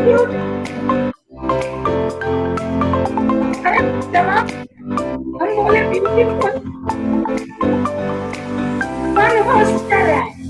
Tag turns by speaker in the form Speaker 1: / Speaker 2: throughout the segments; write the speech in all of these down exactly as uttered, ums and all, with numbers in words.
Speaker 1: अरे जवाब हम बोले ब्यूटीफुल कौन होस्ट कर रहा है?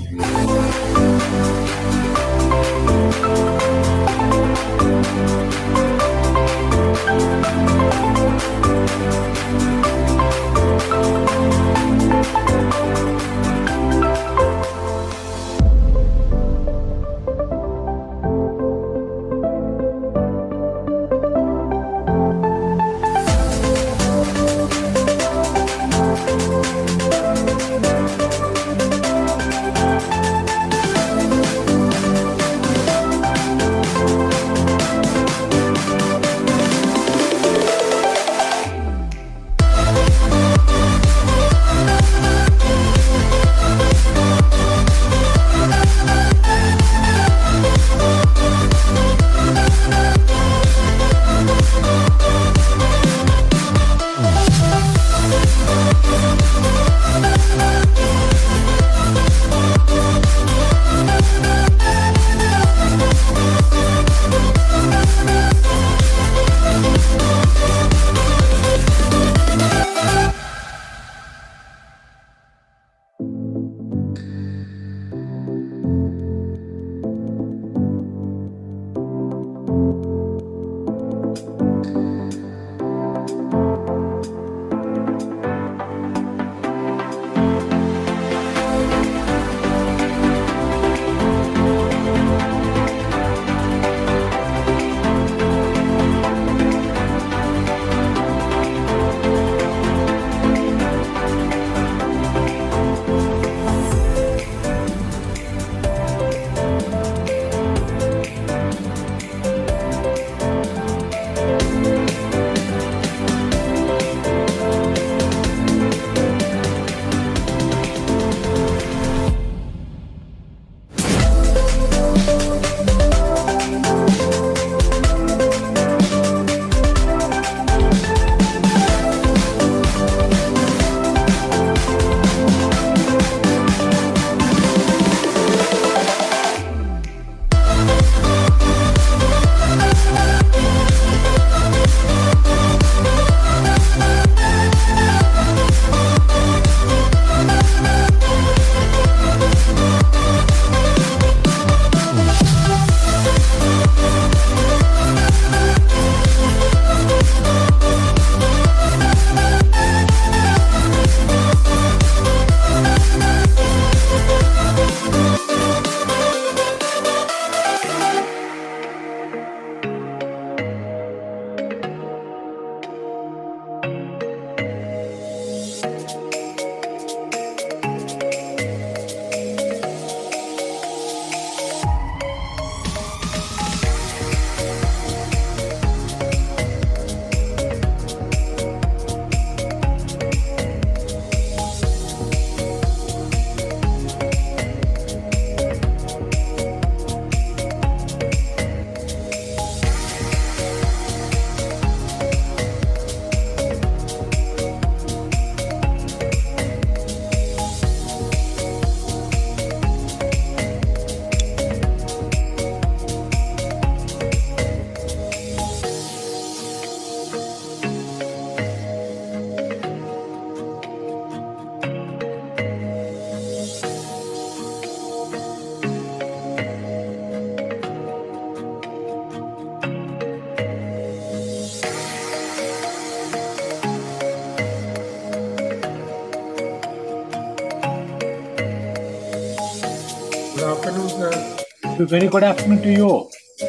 Speaker 2: Very good afternoon to you.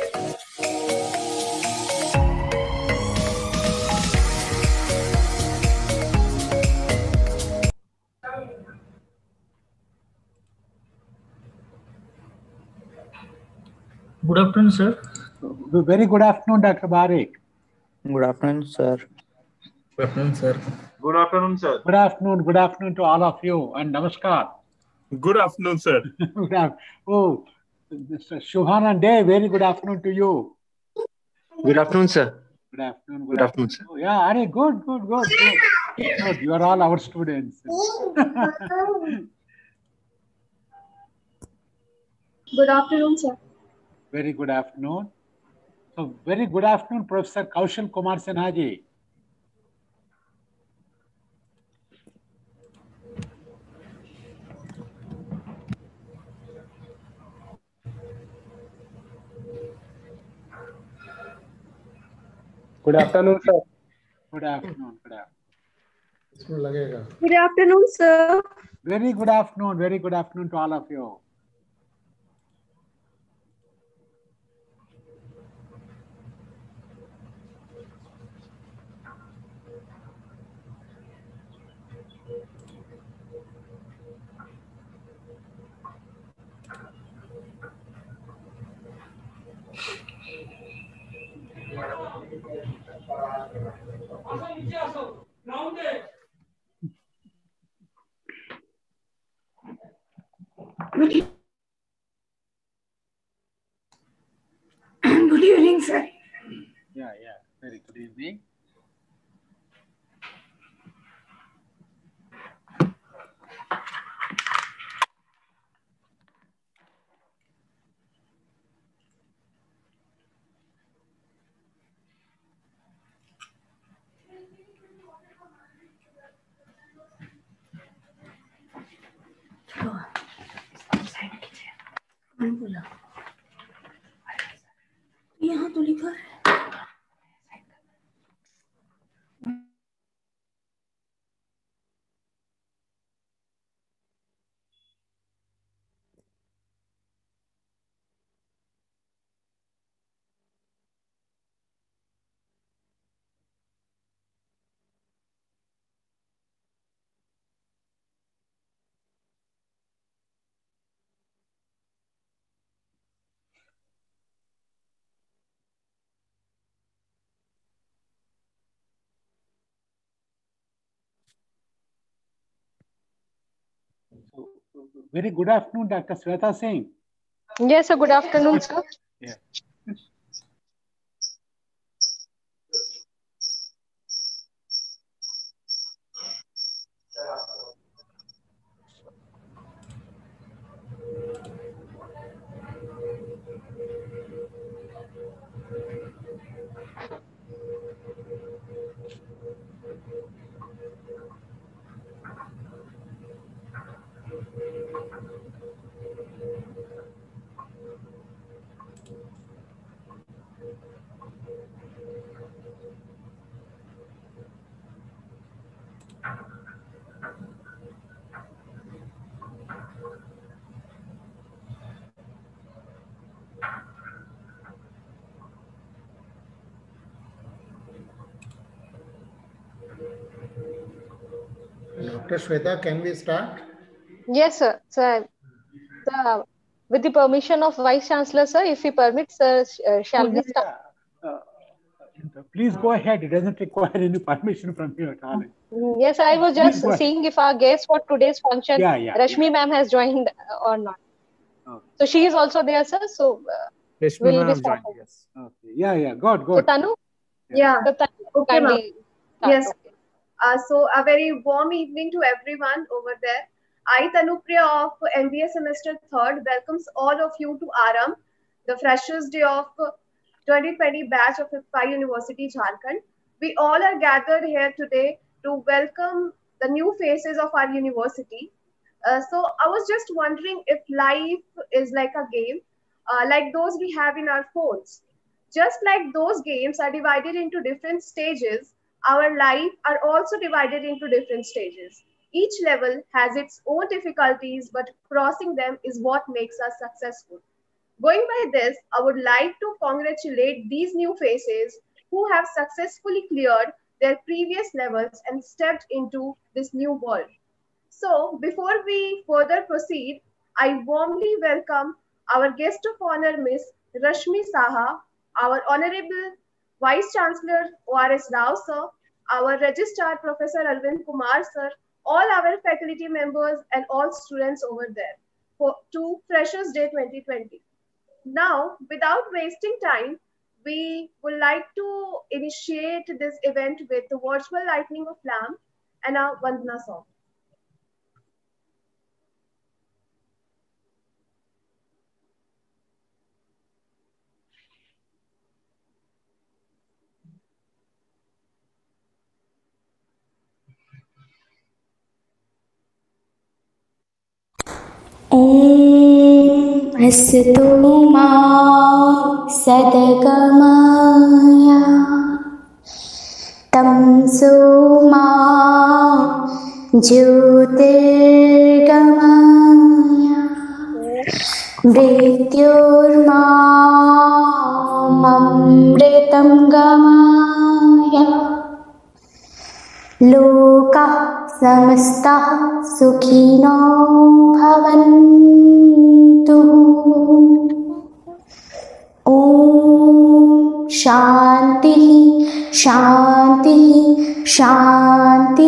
Speaker 3: Good afternoon, sir.
Speaker 2: Very good afternoon, Doctor Barik.
Speaker 4: Good afternoon, sir.
Speaker 3: Good afternoon, sir.
Speaker 5: Good afternoon, sir.
Speaker 2: Good afternoon. Good afternoon to all of you, and namaskar.
Speaker 5: Good afternoon, sir.
Speaker 2: Good afternoon. Oh, Shubhanan Day, very good afternoon to you.
Speaker 6: Good afternoon, sir.
Speaker 2: Good afternoon.
Speaker 6: Good afternoon, sir.
Speaker 2: Oh, yeah, Are good, good, good, good. Good. You are all our students.
Speaker 7: Good afternoon, sir.
Speaker 2: Very good afternoon. So very good afternoon, Professor Kaushal Kumar Sinha ji.
Speaker 5: Good afternoon, sir.
Speaker 2: Good afternoon. Good afternoon.
Speaker 7: Good afternoon, sir.
Speaker 2: Very good afternoon. Very good afternoon to all of you.
Speaker 1: Good, good evening, sir.
Speaker 2: Yeah, yeah. Very good evening.
Speaker 1: बोला यहाँ तो लिखा है
Speaker 2: So, very good afternoon, Doctor Sweta Singh.
Speaker 7: Yes, sir. Good afternoon, sir.
Speaker 2: Yeah.
Speaker 8: Doctor Shweta, can we start?
Speaker 7: Yes, sir. Sir, sir, with the permission of Vice Chancellor, sir, if he permits, sir, sh- uh, shall
Speaker 2: Oh,
Speaker 7: we
Speaker 2: yeah,
Speaker 7: start?
Speaker 2: yeah. Uh, please go ahead. It doesn't require any permission from you at all.
Speaker 7: Yes, I was
Speaker 2: Please
Speaker 7: just
Speaker 2: go ahead.
Speaker 7: seeing if our guest for today's function,
Speaker 2: Yeah, yeah,
Speaker 7: Rashmi ma'am, has joined uh, or not.
Speaker 2: Okay.
Speaker 7: So she is also there, sir. So uh,
Speaker 3: Rashmi
Speaker 7: we'll
Speaker 3: ma'am
Speaker 7: be
Speaker 3: have joined,
Speaker 7: starting.
Speaker 3: yes.
Speaker 2: Okay. Yeah, yeah. Good,
Speaker 7: So
Speaker 2: good.
Speaker 7: Tanu,
Speaker 9: Yeah,
Speaker 7: so Tanu,
Speaker 9: okay, ma'am.
Speaker 7: kindly start.
Speaker 9: Yes.
Speaker 7: Okay.
Speaker 9: Uh, so a very warm evening to everyone over there. I, Tanupriya of M B A Semester third, welcomes all of you to Aram, the Freshers Day of twenty twenty batch of I F A University, Jharkhand. We all are gathered here today to welcome the new faces of our university. Uh, so I was just wondering if life is like a game, uh, like those we have in our phones. Just like those games are divided into different stages, our life are also divided into different stages. Each level has its own difficulties, but crossing them is what makes us successful. Going by this, I would like to congratulate these new faces who have successfully cleared their previous levels and stepped into this new world. So, before we further proceed, I warmly welcome our guest of honor, Miss Rashmi Saha, our Honorable Vice Chancellor O R S Rao sir, our Registrar Professor Arvind Kumar sir, all our faculty members and all students over there for, to Freshers Day twenty twenty. Now, without wasting time, we would like to initiate this event with the virtual lightning of lamp and a Vandana song.
Speaker 1: ॐ अस्तु मा सद्गमय तमसो मा ज्योतिर्गमय मृत्योर्मामृतं गमय लोकाः समस्ताः सुखिनो भवन्तु। ॐ शान्ति शान्ति शान्ति।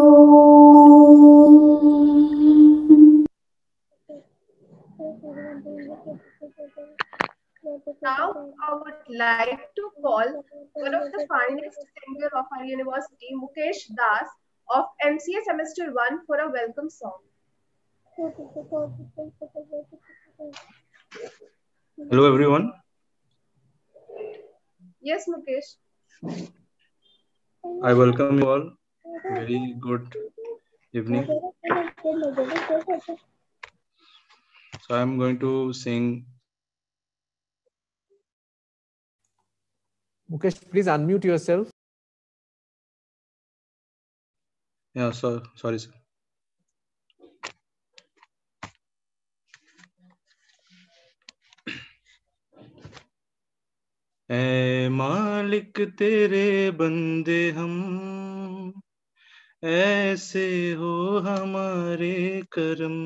Speaker 9: Now, I would like to call one of the finest singer of our university, Mukesh Das, of M C A Semester one, for a welcome song.
Speaker 6: Hello, everyone.
Speaker 9: Yes, Mukesh.
Speaker 6: I welcome you all. Very good evening. So I'm going to sing.
Speaker 10: Mukesh, please unmute yourself.
Speaker 6: Yeah, so sorry, sir. ऐ मालिक तेरे बंदे हम, ऐसे हो हमारे करम।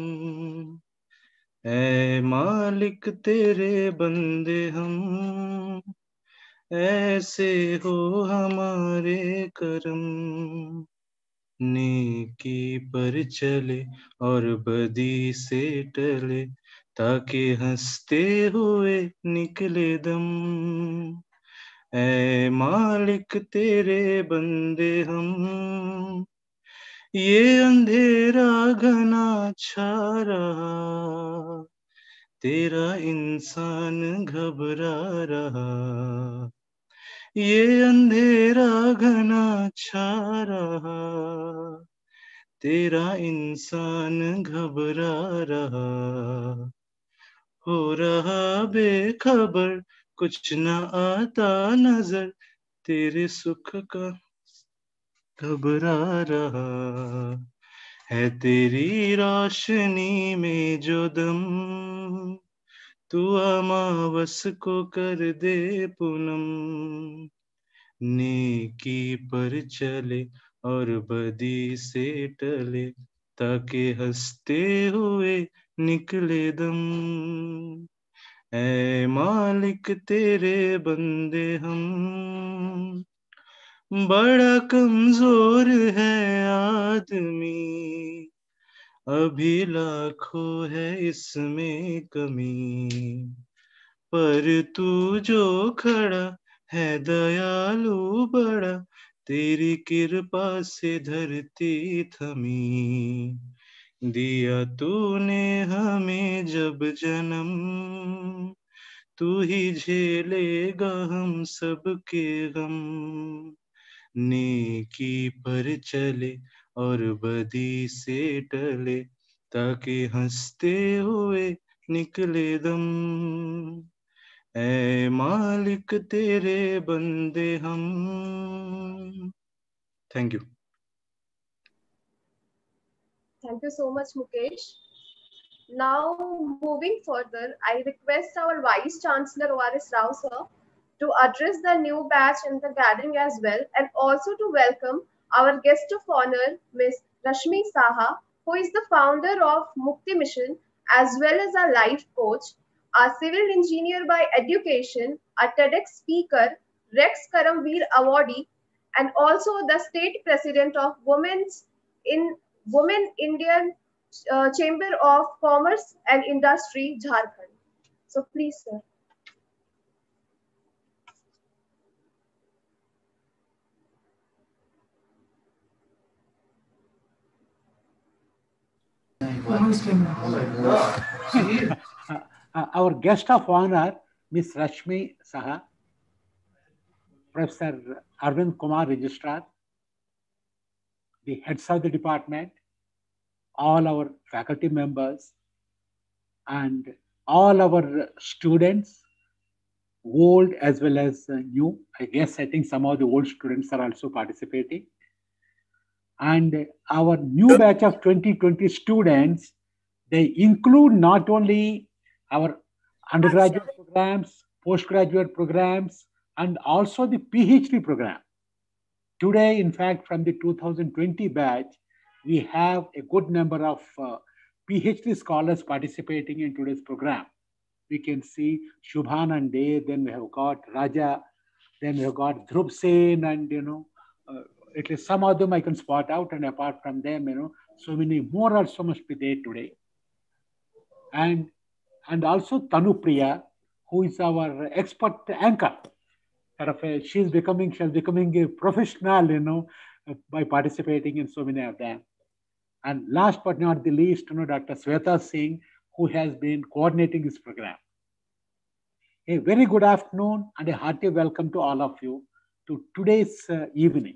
Speaker 6: ऐ मालिक तेरे बंदे हम, ऐसे हो हमारे करम। नेकी पर चले और बदी से टले, ताकि हंसते हुए निकले दम। ऐ मालिक तेरे बंदे हम, ये अंधेरा घना छा रहा, तेरा इंसान घबरा रहा। ये अंधेरा घना छा रहा, तेरा इंसान घबरा रहा। हो रहा बेखबर, कुछ न आता नजर, तेरे सुख का घबरा रहा। है तेरी रोशनी में जो दम, तू अमावस को कर दे पूनम। नेकी पर चले और बदी से टले, ताकि हंसते हुए निकले दम। ऐ मालिक तेरे बंदे हम, बड़ा कमजोर है आदमी, अभी लाखों है इसमें कमी। पर तू जो खड़ा है दयालु बड़ा, तेरी कृपा से धरती थमी। दिया तूने हमें जब जन्म, तू ही झेलेगा हम सबके गम। नेकी पर चले और बदी से टले, ताकि हंसते हुए निकले दम। ऐ मालिक तेरे बंदे हम। Thank you.
Speaker 9: Thank you so much, Mukesh. Now, moving further, I request our Vice Chancellor O R S Rao sir to address the new batch in the gathering as well, and also to welcome our guest of honor, Miz Rashmi Saha, who is the founder of Mukti Mission as well as a life coach, a civil engineer by education, a TEDx speaker, Rex Karamveer awardee, and also the state president of Women's in Women Indian uh, Chamber of Commerce and Industry, Jharkhand. So please, sir.
Speaker 2: uh, our guest of honor, Miss Rashmi Saha, Professor Arvind Kumar, Registrar, the heads of the department, all our faculty members, and all our students, old as well as uh, new. I guess I think some of the old students are also participating. And our new batch of twenty twenty students, they include not only our undergraduate programs, postgraduate programs, and also the PhD program. Today, in fact, from the two thousand twenty batch, we have a good number of uh, PhD scholars participating in today's program. We can see Shubhanande, then we have got Raja, then we have got Dhruv Sen, and you know, uh, at least some of them I can spot out, and apart from them, you know, so many more also must be there today. And and also Tanupriya, who is our expert anchor. Sort of a, she's becoming she's becoming a professional, you know, uh, by participating in so many of them. And last but not the least, you know, Doctor Sweta Singh, who has been coordinating this program. A very good afternoon and a hearty welcome to all of you to today's uh, evening.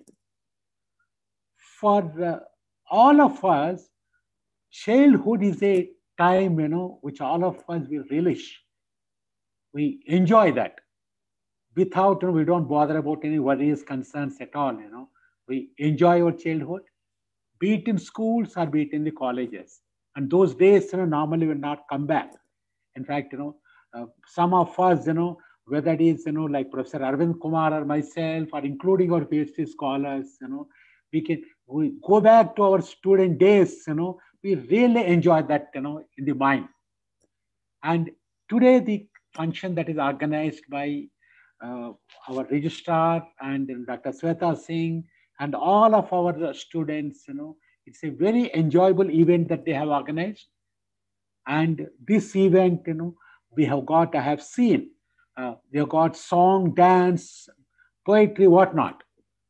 Speaker 2: For uh, all of us, childhood is a time, you know, which all of us will relish. We enjoy that. Without, you know, we don't bother about any worries, concerns at all, you know. We enjoy our childhood, be it in schools or be it in the colleges. And those days, you know, normally will not come back. In fact, you know, uh, some of us, you know, whether it is, you know, like Professor Arvind Kumar or myself, or including our PhD scholars, you know, we can we go back to our student days, you know, we really enjoy that, you know, in the mind. And today, the function that is organized by uh, our registrar and uh, Doctor Sweta Singh and all of our students, you know, it's a very enjoyable event that they have organized. And this event, you know, we have got, I have seen, uh, we have got song, dance, poetry, whatnot.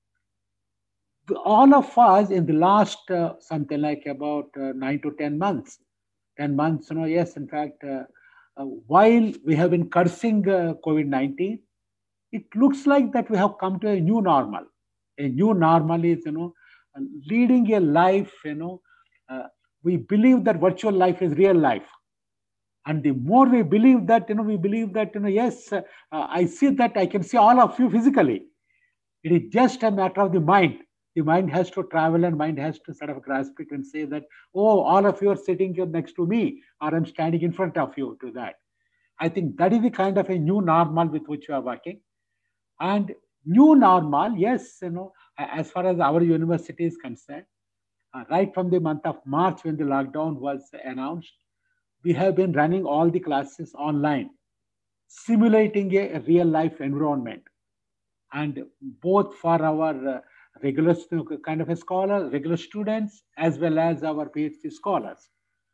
Speaker 2: All of us in the last uh, something like about uh, nine to ten months, ten months, you know, yes, in fact, uh, uh, while we have been cursing uh, COVID nineteen, it looks like that we have come to a new normal. A new normal is, you know, leading a life, you know, uh, we believe that virtual life is real life. And the more we believe that, you know, we believe that, you know, yes, uh, I see that I can see all of you physically. It is just a matter of the mind. The mind has to travel and mind has to sort of grasp it and say that, oh, all of you are sitting here next to me, or I'm standing in front of you to that. I think that is the kind of a new normal with which we are working. And new normal, yes, you know, as far as our university is concerned, uh, right from the month of March when the lockdown was announced, we have been running all the classes online, simulating a, a real life environment. And both for our uh, regular kind of a scholar, regular students, as well as our PhD scholars.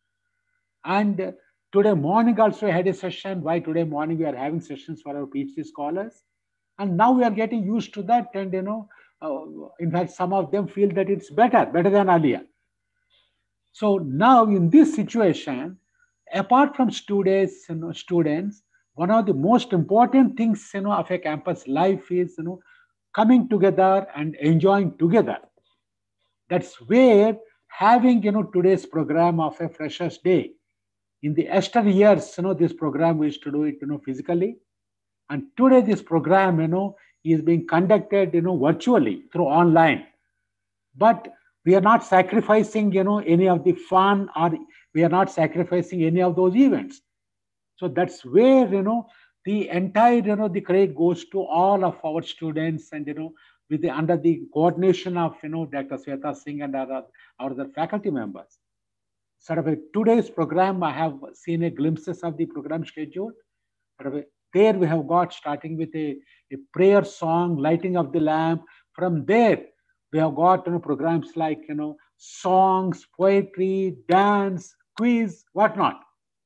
Speaker 2: And uh, today morning also I had a session. Why today morning we are having sessions for our PhD scholars? And now we are getting used to that. And, you know, uh, in fact, some of them feel that it's better, better than earlier. So now in this situation, apart from students, you know, students, one of the most important things, you know, of a campus life is, you know, coming together and enjoying together. That's where having, you know, today's program of a Freshers' Day. In the Esther years, you know, this program we used to do it, you know, physically. And today this program, you know, is being conducted, you know, virtually through online. But we are not sacrificing, you know, any of the fun, or we are not sacrificing any of those events. So that's where, you know, the entire, you know, the credit goes to all of our students, and, you know, with the, under the coordination of, you know, Doctor Sweta Singh and our, our other faculty members. Sort of a today's program, I have seen a glimpses of the program schedule. Sort of a, there we have got starting with a, a prayer song, lighting of the lamp. From there, we have got, you know, programs like, you know, songs, poetry, dance, quiz, whatnot.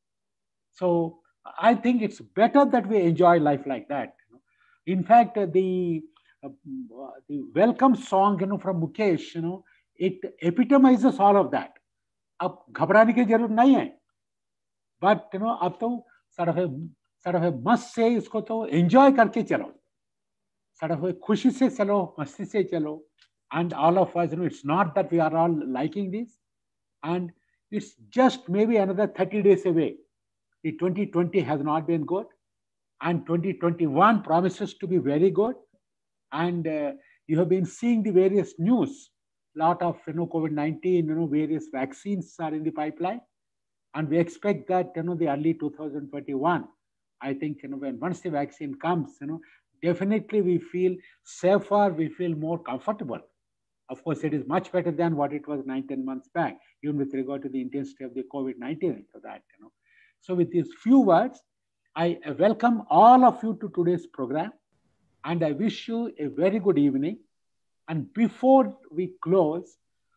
Speaker 2: So I think it's better that we enjoy life like that. You know. In fact, uh, the uh, the welcome song, you know, from Mukesh, you know, it epitomizes all of that. अब घबराने की जरूरत नहीं है, but you know, अब तो sort of a sort of a मस्त से इसको तो enjoy करके चलो, sort of a खुशी से चलो, मस्ती से चलो, and all of us, you know, it's not that we are all liking this, and it's just maybe another thirty days away. The twenty twenty has not been good, and twenty twenty-one promises to be very good. And uh, you have been seeing the various news. Lot of you know COVID nineteen, you know various vaccines are in the pipeline, and we expect that you know the early two thousand twenty-one. I think you know when once the vaccine comes, you know definitely we feel safer, we feel more comfortable. Of course, it is much better than what it was nine, ten months back, even with regard to the intensity of the COVID nineteen into that. You know, so with these few words, I welcome all of you to today's program, and I wish you a very good evening. And before we close,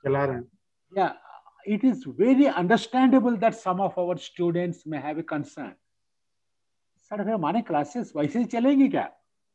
Speaker 2: yeah, it is very understandable that some of our students may have a concern. Sir, our classes, वैसे चलेंगी क्या?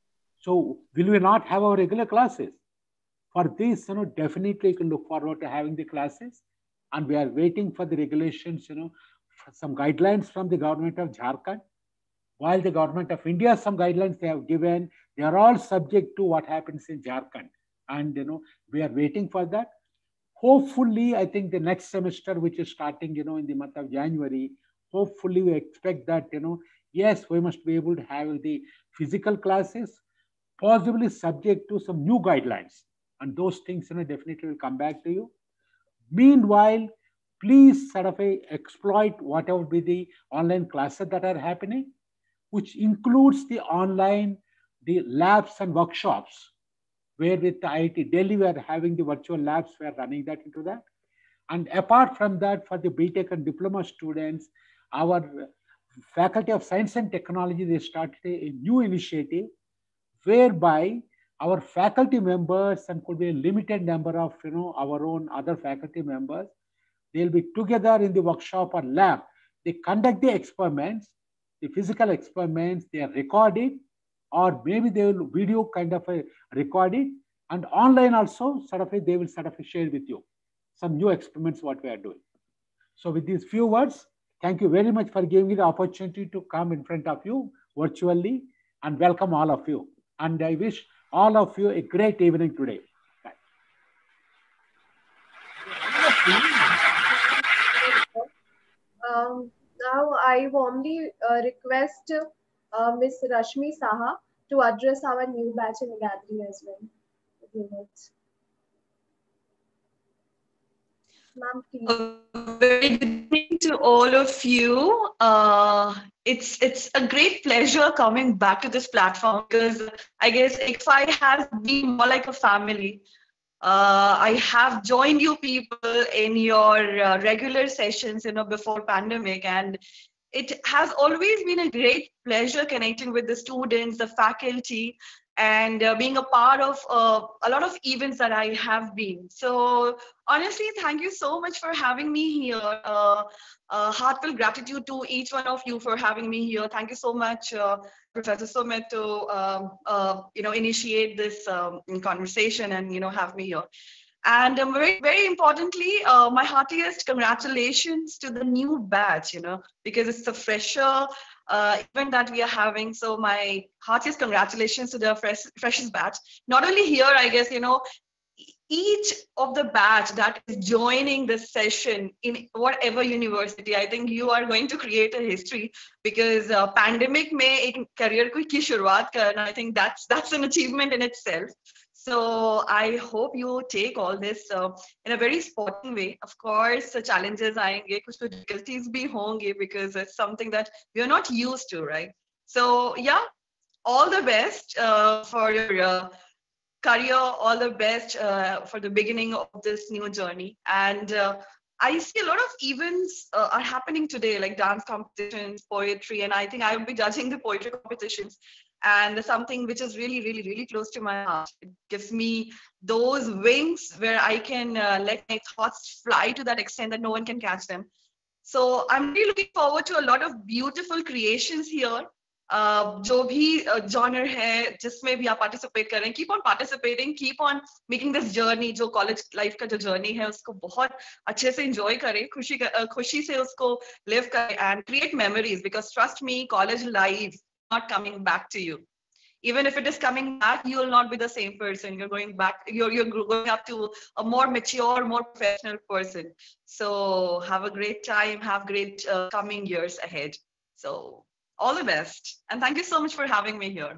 Speaker 2: So will we not have our regular classes? For this, you know, definitely you can look forward to having the classes, and we are waiting for the regulations, you know, some guidelines from the government of Jharkhand. While the government of India, some guidelines they have given, they are all subject to what happens in Jharkhand. And, you know, we are waiting for that. Hopefully, I think the next semester, which is starting, you know, in the month of January, hopefully we expect that, you know, yes, we must be able to have the physical classes, possibly subject to some new guidelines. And those things, you know, definitely will come back to you. Meanwhile, please sort of a, exploit whatever be the online classes that are happening, which includes the online, the labs and workshops, where with the I I T Delhi, we are having the virtual labs, we are running that into that. And apart from that, for the B Tech and diploma students, our Faculty of Science and Technology, they started a, a new initiative whereby our faculty members, and could be a limited number of, you know, our own other faculty members, they'll be together in the workshop or lab. They conduct the experiments, the physical experiments, they are recorded, or maybe they will video kind of a record it, and online also sort of a, they will sort of a share with you some new experiments what we are doing. So with these few words, thank you very much for giving me the opportunity to come in front of you virtually, and welcome all of you. And I wish all of you a great evening today. Bye.
Speaker 9: Um, now I warmly uh, request uh, Miss Rashmi Saha to address our new batch in the gathering as well. Ma'am, please.
Speaker 11: A very good evening to all of you. Uh, it's it's a great pleasure coming back to this platform, because I guess I K F I has been more like a family. Uh, I have joined you people in your uh, regular sessions, you know, before pandemic, and it has always been a great pleasure connecting with the students, the faculty, and uh, being a part of uh, a lot of events that I have been. So honestly, thank you so much for having me here. Uh, uh, heartfelt gratitude to each one of you for having me here. Thank you so much, uh, Professor Sumit, to um, uh, you know initiate this um, conversation and you know have me here. And um, very, very importantly, uh, my heartiest congratulations to the new batch, you know, because it's a fresher uh, event that we are having. So my heartiest congratulations to the fresh, freshest batch. Not only here, I guess, you know, each of the batch that is joining this session in whatever university, I think you are going to create a history, because uh, pandemic mein ek career ko ki shuruaat karna, I think that's that's an achievement in itself. So I hope you take all this uh, in a very sporting way. Of course, the challenges aayenge, kuch difficulties bhi honge, because it's something that we are not used to, right? So yeah, all the best uh, for your uh, career, all the best uh, for the beginning of this new journey. And uh, I see a lot of events uh, are happening today, like dance competitions, poetry, and I think I will be judging the poetry competitions. And something which is really, really, really close to my heart. It gives me those wings where I can uh, let my thoughts fly to that extent that no one can catch them. So I'm really looking forward to a lot of beautiful creations here. Uh, जो भी uh, genre है, जिसमें भी आप participate करें, keep on participating, keep on making this journey, जो college life का जो journey है, उसको बहुत अच्छे से enjoy करें, खुशी uh, खुशी से उसको live करें, and create memories, because trust me, college life not coming back to you. Even if it is coming back, you will not be the same person. You're going back, you're, you're going up to a more mature, more professional person. So have a great time, have great uh, coming years ahead. So all the best. And thank you so much for having me here.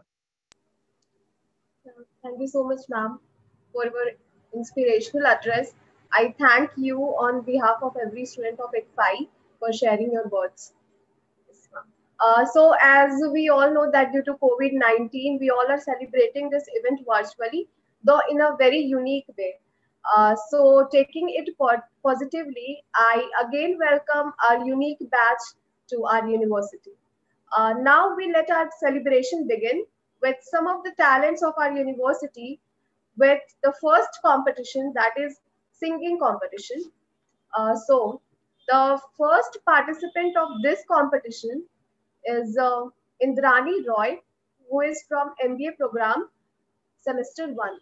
Speaker 9: Thank you so much, ma'am, for your inspirational address. I thank you on behalf of every student of I C F I for sharing your words. Yes, ma'am. Uh, so as we all know that due to COVID nineteen, we all are celebrating this event virtually, though in a very unique way. Uh, so taking it po- positively, I again welcome our unique batch to our university. Uh, now we let our celebration begin with some of the talents of our university with the first competition, that is singing competition. Uh, so the first participant of this competition is uh, Indrani Roy, who is from M B A program, semester one.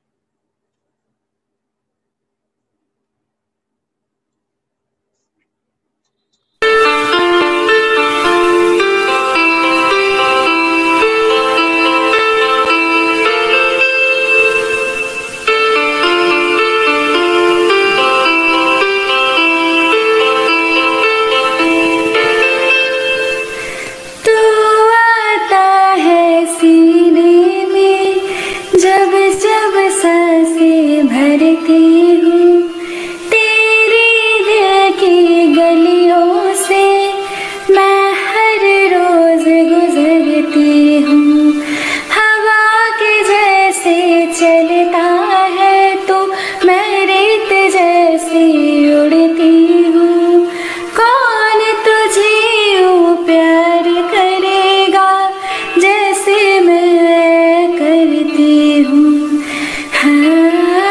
Speaker 1: भरती हूँ तेरी दिल की गलियों से, मैं हर रोज गुजरती हूँ। हवा के जैसे चलता है तो मैं रेत जैसी उड़ती हूँ। कौन तुझे यूँ प्यार करेगा जैसे मैं करती हूँ। हाँ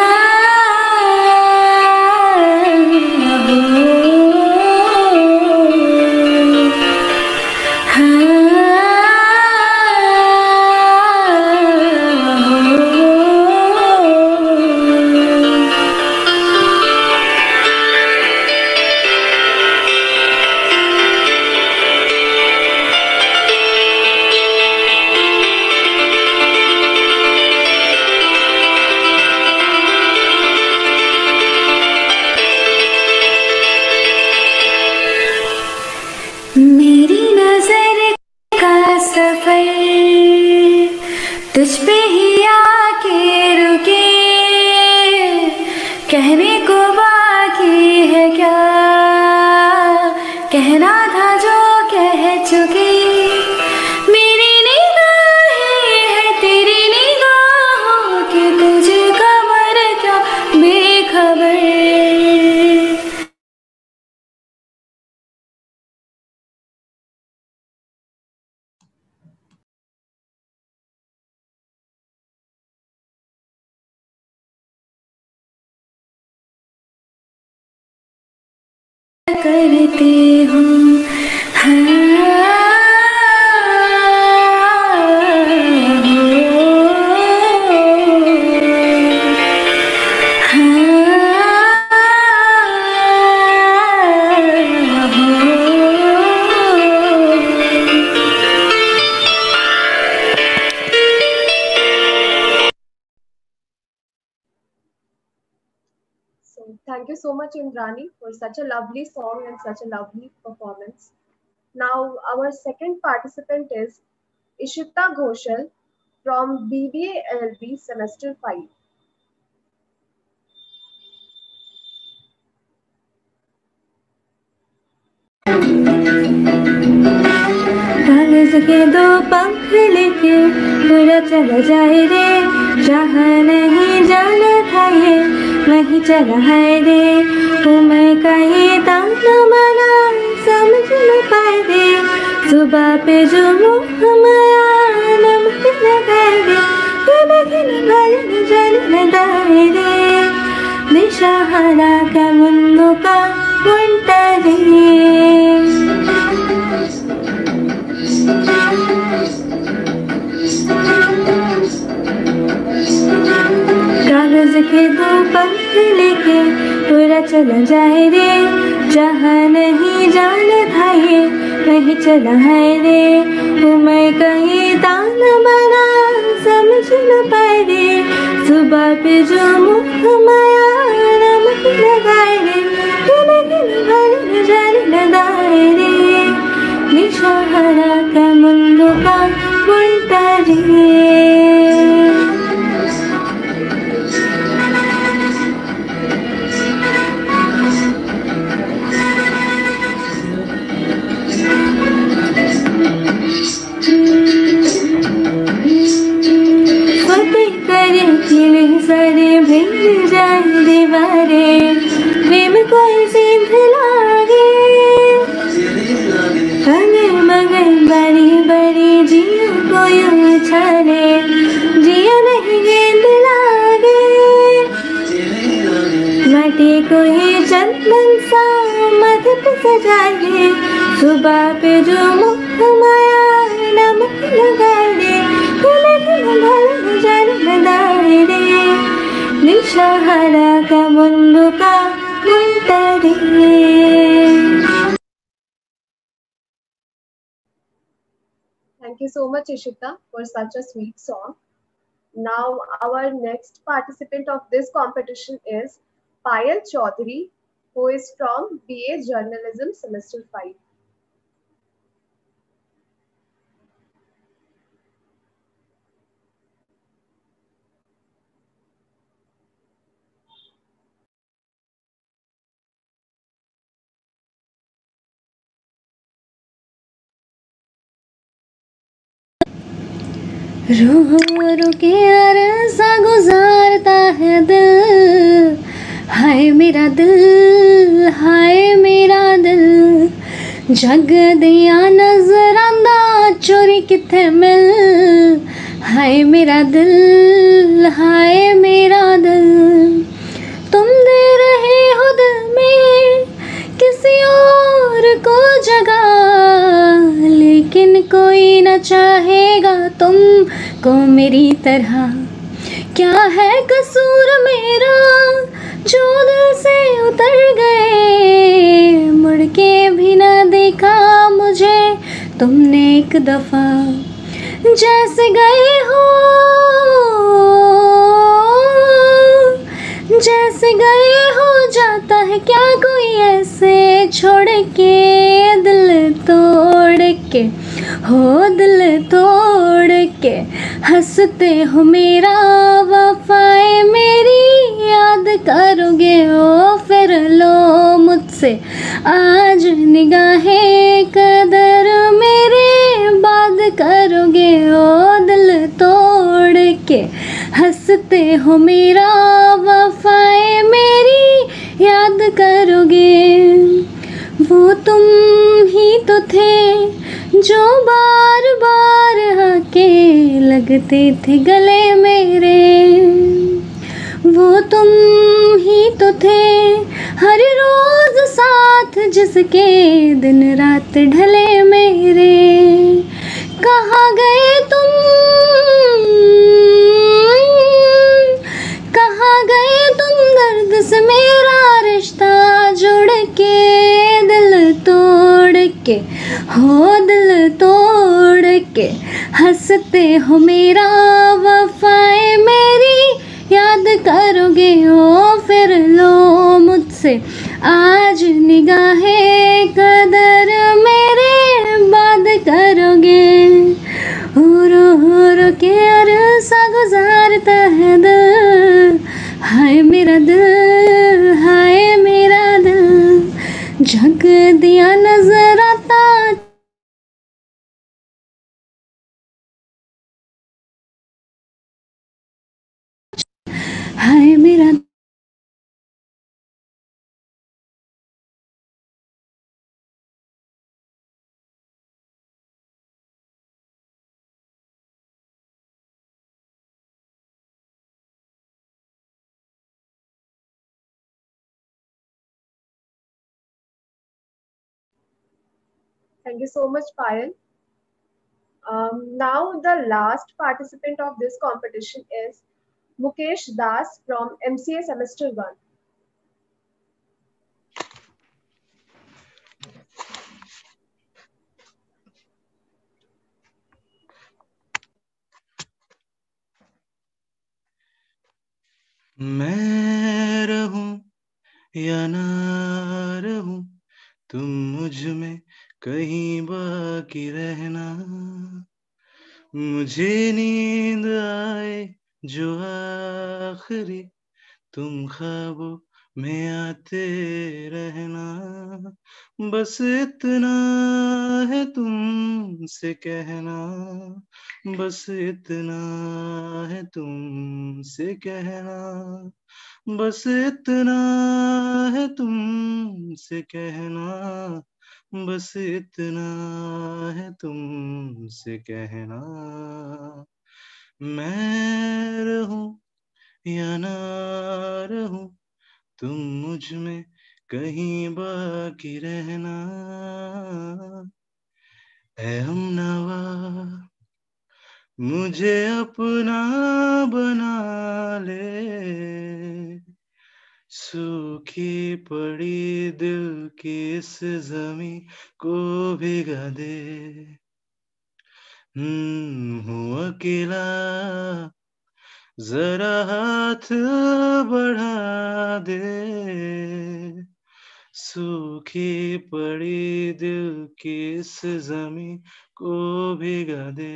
Speaker 1: तुझ पे ही आके रुके, कहने को बाकी है क्या, कहना था जो कह चुके। मेरी निगाहें है तेरी निगाहों की, तुझे खबर क्या बेखबर। करती हूँ हाँ
Speaker 9: Thank you so much, Indrani, for such a lovely song and such a lovely performance. Now, our second participant is Ishita Ghoshal from B B A L L B Semester five.
Speaker 1: कागज के दो पंख लेके उड़ा चला जाए रे, जहाँ नहीं जाना था ये वहीं चला है रे। उम्र का ये ताना माना समझ न पाए रे, सुबह पे जो मुँह माया नमक लगाए रे, कभी न भले न जाने न दाए रे। दिशाहारा का मुन्नू का मुंटा कागज के दो पंख लेके उड़ा चला जाए रे, जहाँ नहीं जाना था ये वहीं चला है रे। उम्र का ये ताना माना समझ न पाए रे, सुबह पे जो मुँह माया नमक लगाए रे, भले न जाने न दाए रे। నిషాహరాక ముందుగా ఉంటది. सारे भिंग जाए दीवारें, प्रेम कोई सीध लागे, अगर मगर बड़ी बड़ी जिया कोई उछाले, जिया नहीं गेंद लागे, माटी को ही चंदन सा मत पे सजाए, सुबह पे जो मुख माया नमक लगा दे, నిషాహరాక ముందుగా ఉంటది.
Speaker 9: Thank you so much, Ishita, for such a sweet song. Now, our next participant of this competition is Payal Chaudhary, who is from B A Journalism Semester five.
Speaker 1: रो रो के अरसा गुजारता है दिल, हाय मेरा दिल, हाय मेरा दिल, जग दिया नजर आंदा चोरी किथे मिल, हाय मेरा दिल, हाय मेरा दिल, तुम दे रहे हो दिल में किसी और को जगह, लेकिन कोई न चाहेगा तुमको मेरी तरह, क्या है कसूर मेरा जो दिल से उतर गए, मुड़ के भी न देखा मुझे तुमने एक दफा, जैसे गए हो जैसे गए हो जाता है क्या कोई ऐसे छोड़ के, दिल तोड़ के हो दिल तोड़ के, हंसते हो मेरा वफाए मेरी याद करोगे ओ फिर लो मुझसे आज निगाहें कदर मेरे बात करोगे ओ दिल तोड़ के, हंसते हो मेरा वफाए मेरी याद करोगे, वो तुम ही तो थे जो बार बार आके लगते थे गले मेरे, वो तुम ही तो थे हर रोज साथ जिसके दिन रात ढले मेरे, कहाँ गए तुम कहाँ गए तुम दर्द से मेरा रिश्ता जोड़ के, दिल तोड़ के हो दिल तोड़ के, हंसते हो मेरा वफाए मेरी याद करोगे ओ फिर लो मुझसे आज निगाहें कदर मेरे बात करोगे, रो रो के अरसा गुजारता है दिल, हाय मेरा दिल, हाय मेरा दिल, झक दिया नजर आता हाय मेरा
Speaker 9: Thank you so much, Payal. Um, now, the last participant of this competition is Mukesh Das from M C A Semester one.
Speaker 6: मैं रहूं या ना रहूं तुम मुझ में कहीं बाकी बाकी रहना, मुझे नींद आए जो आखिरी तुम ख्वाबों में आते रहना, बस इतना है तुमसे कहना, बस इतना है तुमसे कहना, बस इतना है तुमसे कहना, बस इतना है तुमसे कहना, मैं रहूं या ना रहूं तुम मुझ में कहीं बाकी रहना, ऐ हमनवा मुझे अपना बना ले, सूखी पड़ी दिल की इस जमी को भिगा दे, हम्म हूँ अकेला जरा हाथ बढ़ा दे, सूखी पड़ी दिल की इस जमी को भिगा दे,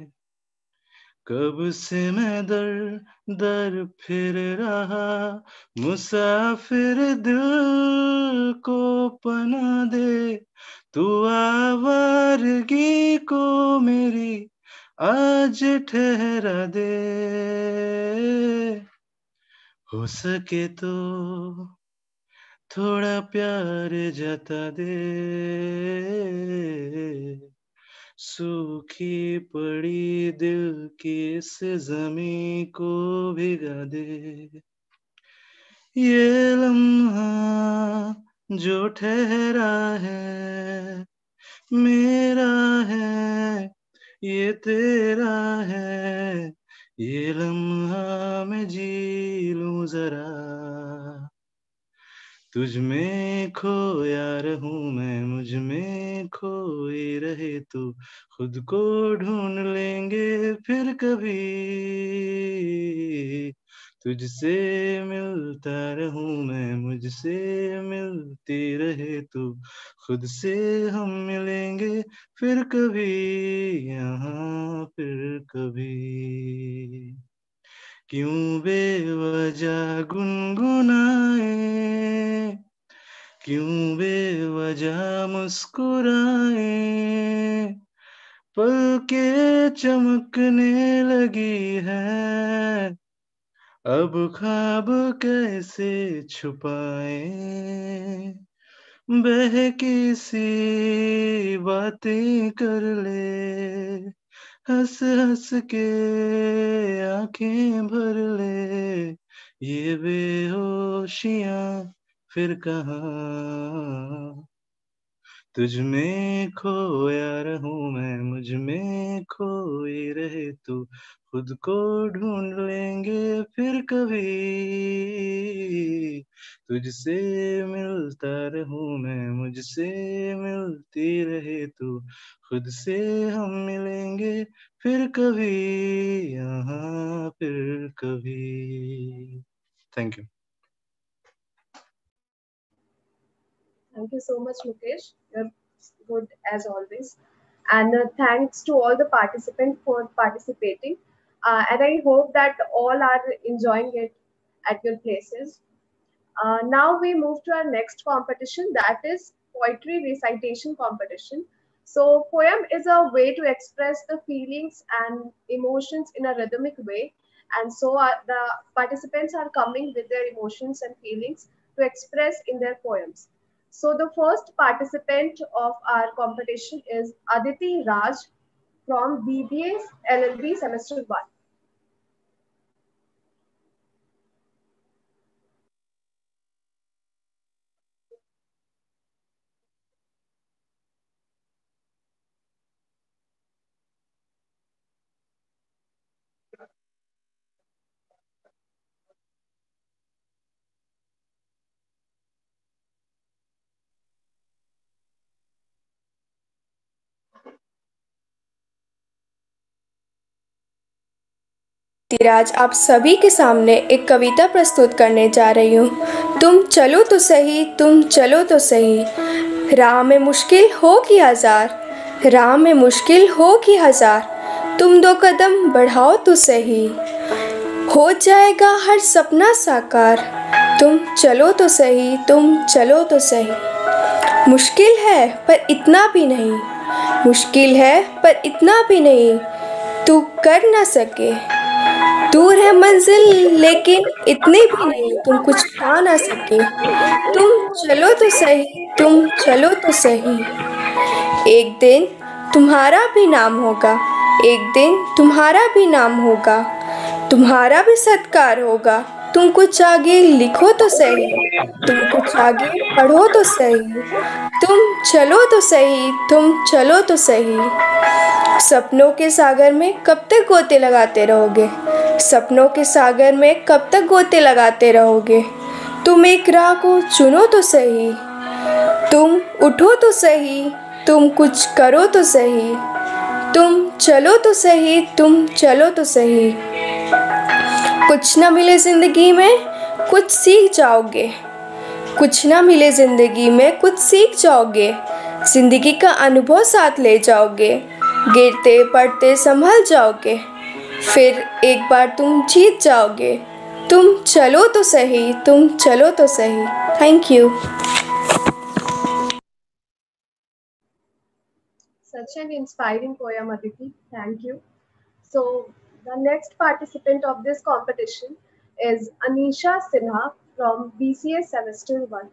Speaker 6: कब से मैं दर दर फिर रहा, मुसाफिर दिल को पना दे, तू आवारगी को मेरी आज ठहरा दे, हो सके तो थोड़ा प्यार जता दे, सूखी पड़ी दिल की इस जमी को भिगा दे, ये लम्हा जो ठहरा है मेरा है ये तेरा है, ये लम्हा मैं जी लूं जरा, तुझ में खोया रहूं मैं, मुझ में खोई रहे तू, खुद को ढूंढ लेंगे फिर कभी, तुझसे मिलता रहूं मैं, मुझसे मिलती रहे तू, खुद से हम मिलेंगे फिर कभी, यहाँ फिर कभी, क्यों बेवजह गुनगुनाए, क्यों बेवजह मुस्कुराए, पलकें चमकने लगी है, अब ख्वाब कैसे छुपाए, बहकी सी बातें कर ले, हंस हंस के आंखें भर ले, ये बेहोशियां फिर कहाँ, तुझ में खोया रहूं मैं, मुझ में खोई रहे तू, खुद को ढूंढ लेंगे फिर कभी, तुझसे मिलता रहूं मैं, मुझसे मिलती रहे तू, खुद से हम मिलेंगे फिर कभी, यहाँ फिर कभी। Thank you.
Speaker 9: Thank you so much, Mukesh. You're good as always. And uh, thanks to all the participants for participating. Uh, and I hope that all are enjoying it at your places. Uh, now we move to our next competition, that is poetry recitation competition. So poem is a way to express the feelings and emotions in a rhythmic way. And so are the participants are coming with their emotions and feelings to express in their poems. So the first participant of our competition is Aditi Raj from B B A L L B Semester one.
Speaker 12: Dhiraj आप सभी के सामने एक कविता प्रस्तुत करने जा रही हूँ। तुम चलो तो सही, तुम चलो तो सही, राह में मुश्किल होगी हजार, राह में मुश्किल हो कि हजार, तुम दो कदम बढ़ाओ तो सही, हो जाएगा हर सपना साकार, तुम चलो तो सही, तुम चलो तो सही। मुश्किल है पर इतना भी नहीं, मुश्किल है पर इतना भी नहीं, तू कर ना सके। दूर है मंजिल लेकिन इतनी भी नहीं, तुम कुछ पा ना सके। तुम चलो तो सही, तुम चलो तो सही। एक दिन तुम्हारा भी नाम होगा, एक दिन तुम्हारा भी नाम होगा, तुम्हारा भी सत्कार होगा। तुम कुछ आगे लिखो तो सही, तुम कुछ आगे पढ़ो तो सही, तुम चलो तो सही, तुम चलो तो सही। सपनों के सागर में कब तक गोते लगाते रहोगे, सपनों के सागर में कब तक गोते लगाते रहोगे। तुम एक राह को चुनो तो सही, तुम उठो तो सही, तुम कुछ करो तो सही, तुम चलो तो सही, तुम चलो तो सही। कुछ ना मिले ज़िंदगी में कुछ सीख जाओगे, कुछ ना मिले ज़िंदगी में कुछ सीख जाओगे, ज़िंदगी का अनुभव साथ ले जाओगे, गिरते पड़ते संभल जाओगे, फिर एक बार तुम जीत जाओगे। तुम चलो तो सही, तुम चलो तो सही। Thank you.
Speaker 9: Such an inspiring poem, Aditi. Thank you. So, the next participant of this competition is Anisha Sinha from B C A Semester one.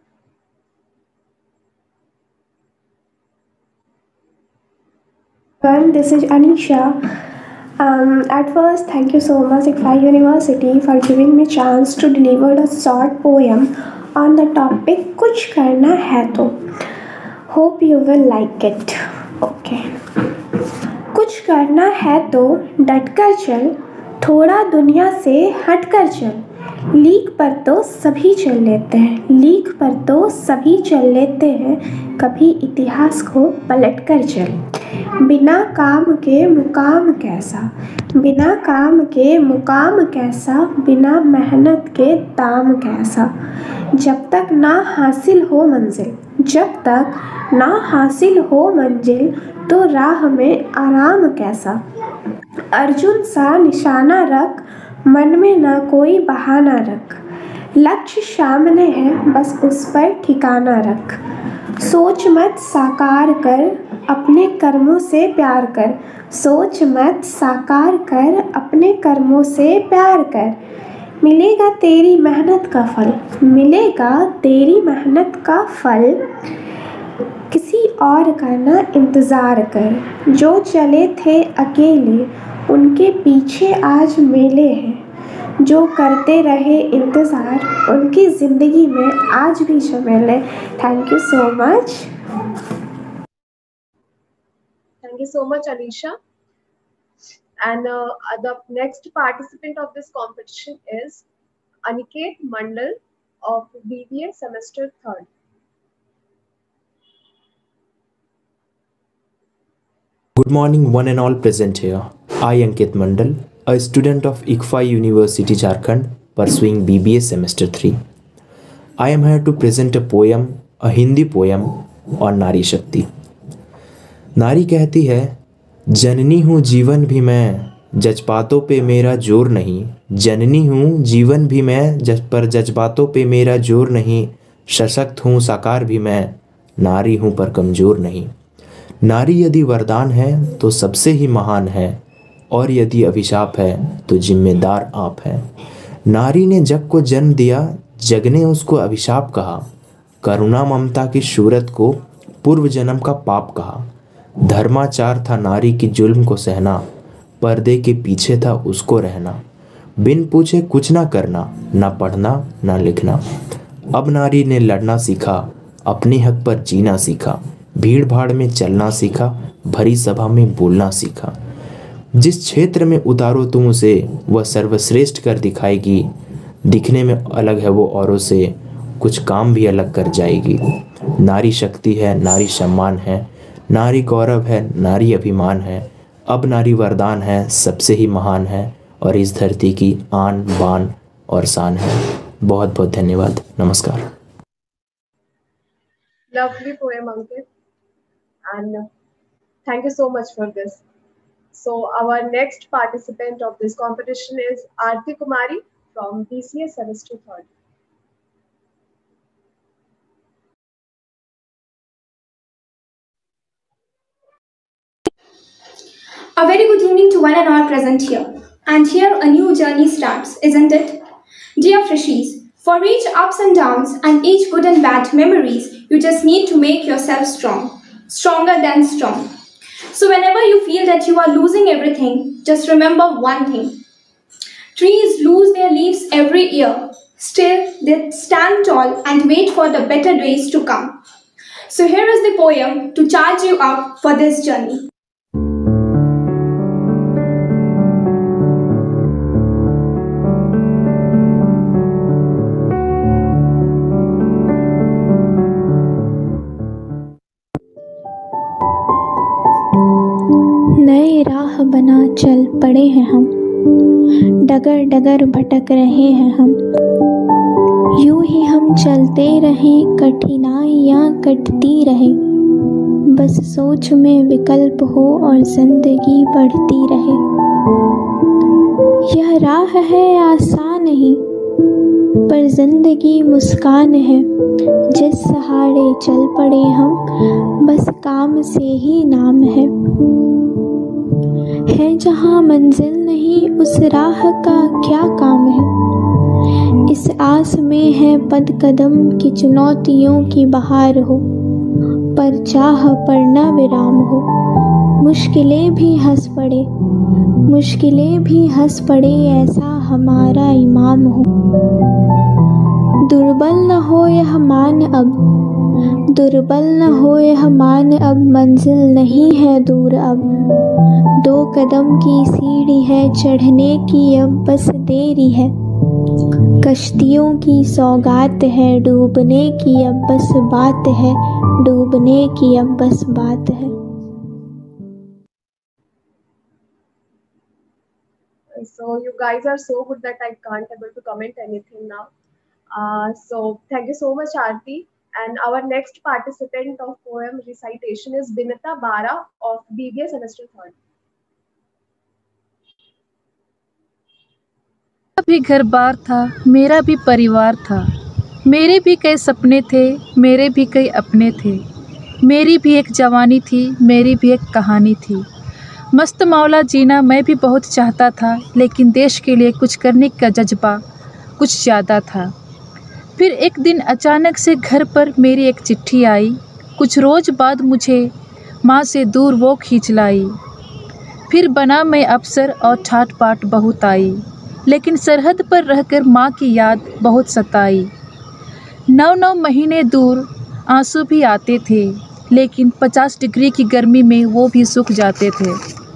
Speaker 13: This is Anisha. Um, at first, thank you so much, ICFAI University, for giving me chance to deliver a short poem on the topic "कुछ करना है तो." Hope you will like it. Okay. कुछ करना है तो डटकर चल, थोड़ा दुनिया से हटकर चल। लीक पर तो सभी चल लेते हैं, लीक पर तो सभी चल लेते हैं, कभी इतिहास को पलट कर चल। बिना काम के मुकाम कैसा, बिना काम के मुकाम कैसा, बिना मेहनत के दाम कैसा। जब तक ना हासिल हो मंजिल, जब तक ना हासिल हो मंजिल, तो राह में आराम कैसा। अर्जुन सा निशाना रख, मन में ना कोई बहाना रख। लक्ष्य सामने है, बस उस पर ठिकाना रख। सोच मत साकार कर, अपने कर्मों से प्यार कर। सोच मत साकार कर, अपने कर्मों से प्यार कर। मिलेगा तेरी मेहनत का फल, मिलेगा तेरी मेहनत का फल। किसी और का ना इंतज़ार कर, जो चले थे अकेले उनके पीछे आज मेले हैं। जो करते रहे इंतज़ार, उनकी ज़िंदगी में आज भी झमेले। Thank you so much.
Speaker 9: Thank you so much, Anisha. And uh, the next participant of this competition is Aniket Mandal of B B A Semester third.
Speaker 14: Good morning, one and all present here. I, Ankit Mandal, a student of ICFAI University, Jharkhand, pursuing B B A Semester three. I am here to present a poem, a Hindi poem on Nari Shakti. नारी कहती है, जननी हूँ जीवन भी मैं, जज्बातों पे मेरा जोर नहीं। जननी हूँ जीवन भी मैं, जज पर जज्बातों पे मेरा जोर नहीं। सशक्त हूँ साकार भी मैं, नारी हूँ पर कमज़ोर नहीं। नारी यदि वरदान है तो सबसे ही महान है, और यदि अभिशाप है तो जिम्मेदार आप हैं। नारी ने जग को जन्म दिया, जग ने उसको अभिशाप कहा। करुणा ममता की सूरत को पूर्व जन्म का पाप कहा। धर्माचार था नारी की जुल्म को सहना, पर्दे के पीछे था उसको रहना। बिन पूछे कुछ ना करना, ना पढ़ना ना लिखना। अब नारी ने लड़ना सीखा, अपने हक पर जीना सीखा। भीड़ भाड़ में चलना सीखा, भरी सभा में बोलना सीखा। जिस क्षेत्र में उतारो तुम उसे, वह सर्वश्रेष्ठ कर दिखाएगी। दिखने में अलग है वो औरों से, कुछ काम भी अलग कर जाएगी। नारी शक्ति है, नारी सम्मान है, नारी गौरव है, नारी अभिमान है। अब नारी वरदान है, सबसे ही महान है, और इस धरती की आन बान और शान है। बहुत बहुत धन्यवाद। नमस्कार।
Speaker 9: Lovely poem, Ankit. And Thank you so much for this. So our next participant of this competition is Aarti Kumari from B C A Semester Third.
Speaker 15: A very good evening to one and all present here. And here a new journey starts, isn't it? Dear freshies, for each ups and downs and each good and bad memories, you just need to make yourself strong, stronger than strong. So whenever you feel that you are losing everything, just remember one thing. Trees lose their leaves every year. Still, they stand tall and wait for the better days to come. So here is the poem to charge you up for this journey.
Speaker 16: नए राह बना चल पड़े हैं हम, डगर डगर भटक रहे हैं हम। यूं ही हम चलते रहें, कठिनाइयाँ कटती रहे, बस सोच में विकल्प हो और जिंदगी बढ़ती रहे। यह राह है आसान नहीं, पर जिंदगी मुस्कान है। जिस सहारे चल पड़े हम, बस काम से ही नाम है। है जहाँ मंजिल नहीं, उस राह का क्या काम है। इस आस में है पद कदम की चुनौतियों की बहार हो, पर चाह पर न विराम हो। मुश्किलें भी हंस पड़े, मुश्किलें भी हंस पड़े, ऐसा हमारा इमाम हो। दुर्बल न हो यह मान अब, दुर्बल न हो यह मान अब, मंजिल नहीं है दूर अब। दो कदम की सीढ़ी है चढ़ने की, अब बस देरी है। कश्तियों की सौगात है डूबने की, अब बस बात है, डूबने की अब बस बात है।
Speaker 9: So you guys are so good that I can't able to comment anything now. Uh, so thank you so much, Aarti. And our next participant of poem recitation is Binita Bara of B B A Semester Third.
Speaker 17: मेरा भी घर बार था, मेरा भी परिवार था, मेरे भी कई सपने थे, मेरे भी कई अपने थे। मेरी भी एक जवानी थी, मेरी भी एक कहानी थी। मस्त मौला जीना मैं भी बहुत चाहता था, लेकिन देश के लिए कुछ करने का जज्बा कुछ ज़्यादा था। फिर एक दिन अचानक से घर पर मेरी एक चिट्ठी आई, कुछ रोज़ बाद मुझे माँ से दूर वो खींच लाई। फिर बना मैं अफसर और ठाट बाट बहुत आई, लेकिन सरहद पर रहकर माँ की याद बहुत सताई। नौ नौ महीने दूर आंसू भी आते थे, लेकिन पचास डिग्री की गर्मी में वो भी सूख जाते थे।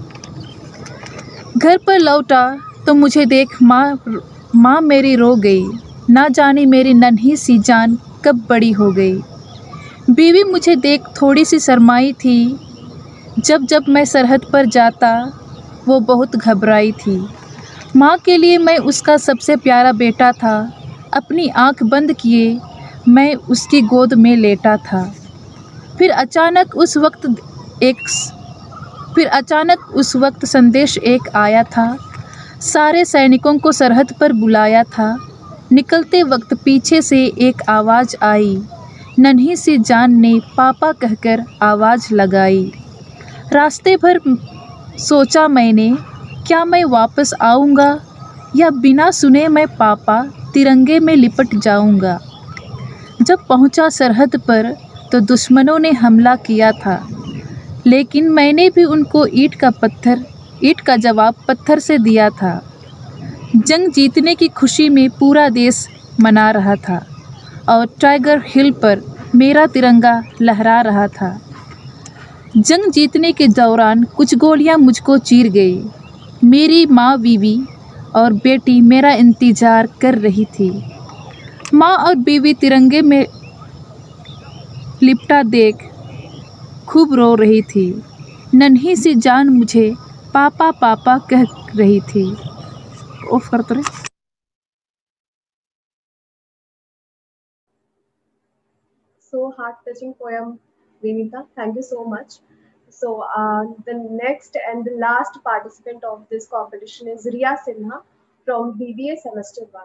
Speaker 17: घर पर लौटा तो मुझे देख माँ माँ मेरी रो गई, ना जाने मेरी नन्ही सी जान कब बड़ी हो गई। बीवी मुझे देख थोड़ी सी शर्माई थी, जब जब मैं सरहद पर जाता वो बहुत घबराई थी। माँ के लिए मैं उसका सबसे प्यारा बेटा था, अपनी आँख बंद किए मैं उसकी गोद में लेटा था। फिर अचानक उस वक्त एक फिर अचानक उस वक्त संदेश एक आया था, सारे सैनिकों को सरहद पर बुलाया था। निकलते वक्त पीछे से एक आवाज़ आई, नन्ही सी जान ने पापा कहकर आवाज़ लगाई। रास्ते भर सोचा मैंने, क्या मैं वापस आऊँगा या बिना सुने मैं पापा तिरंगे में लिपट जाऊँगा। जब पहुँचा सरहद पर तो दुश्मनों ने हमला किया था, लेकिन मैंने भी उनको ईंट का पत्थर ईंट का जवाब पत्थर से दिया था। जंग जीतने की खुशी में पूरा देश मना रहा था और टाइगर हिल पर मेरा तिरंगा लहरा रहा था। जंग जीतने के दौरान कुछ गोलियां मुझको चीर गई। मेरी माँ, बीवी और बेटी मेरा इंतज़ार कर रही थी। माँ और बीवी तिरंगे में लिपटा देख खूब रो रही थी। नन्ही सी जान मुझे पापा पापा कह रही थी। ऑफ कर तो रे।
Speaker 9: So heart touching poem, Vinita. Thank you so much. So uh, the next and the last participant of this competition is Riya Sinha from B B A Semester one.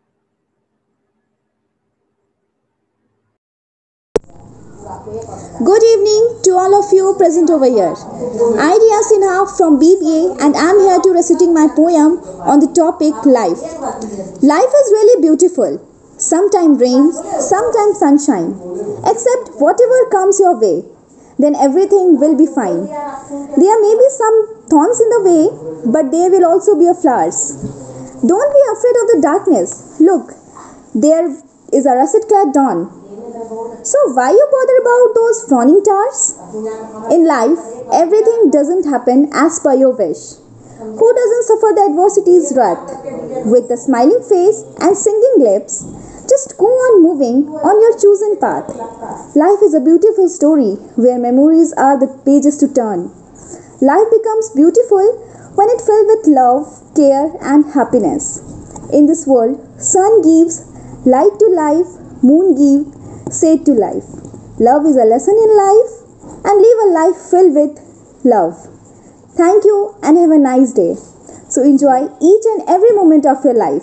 Speaker 18: Good evening to all of you present over here. I am Riya Sinha from B B A and I am here to reciting my poem on the topic life. Life is really beautiful. Sometimes rains, sometimes sunshine. Except whatever comes your way, then everything will be fine. There may be some thorns in the way, but there will also be a flowers. Don't be afraid of the darkness. Look, there is a russet-clad dawn. So why you bother about those frowning towers? In life, everything doesn't happen as per your wish. Who doesn't suffer the adversity's wrath? With a smiling face and singing lips, just go on moving on your chosen path. Life is a beautiful story where memories are the pages to turn. Life becomes beautiful when it filled with love, care and happiness. In this world, sun gives light to life, moon gives shade to life. Love is a lesson in life and live a life filled with love. Thank you and have a nice day. So enjoy each and every moment of your life.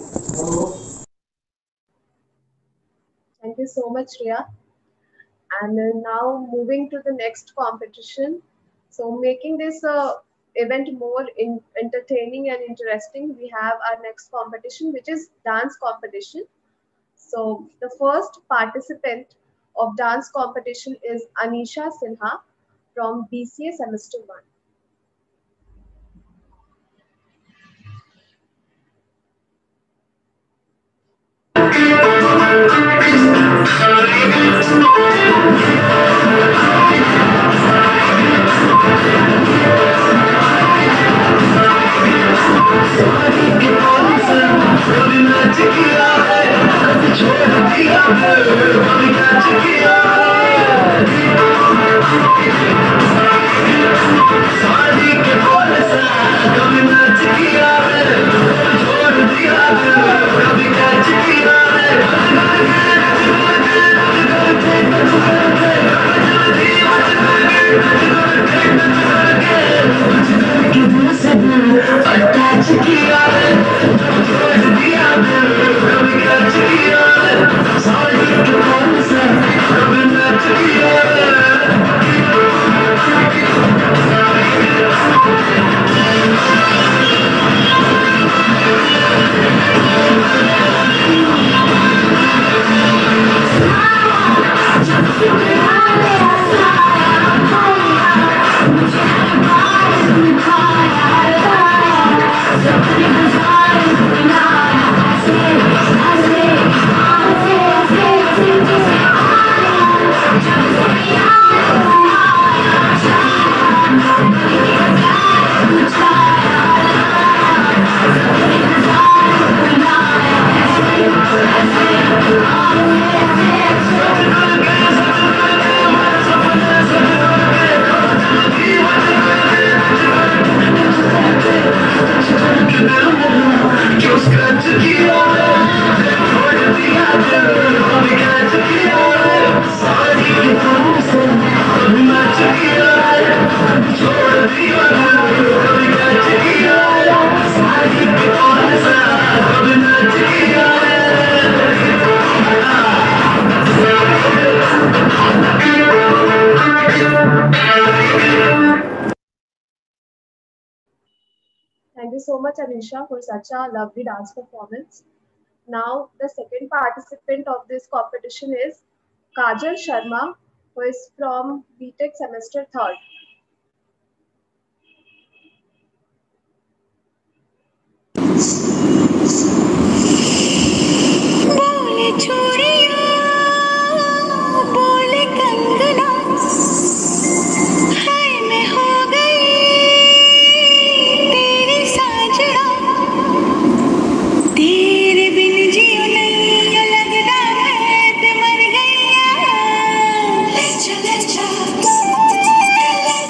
Speaker 9: Thank you so much, Riya. And uh, now moving to the next competition. So making this uh, event more in entertaining and interesting, we have our next competition, which is dance competition. So the first participant of dance competition is Anisha Sinha from B C A Semester one. Thank you so much, Anisha, for such a lovely dance performance. Now, the second participant of this competition is Kajal Sharma, who is from B Tech Semester third.
Speaker 19: Let's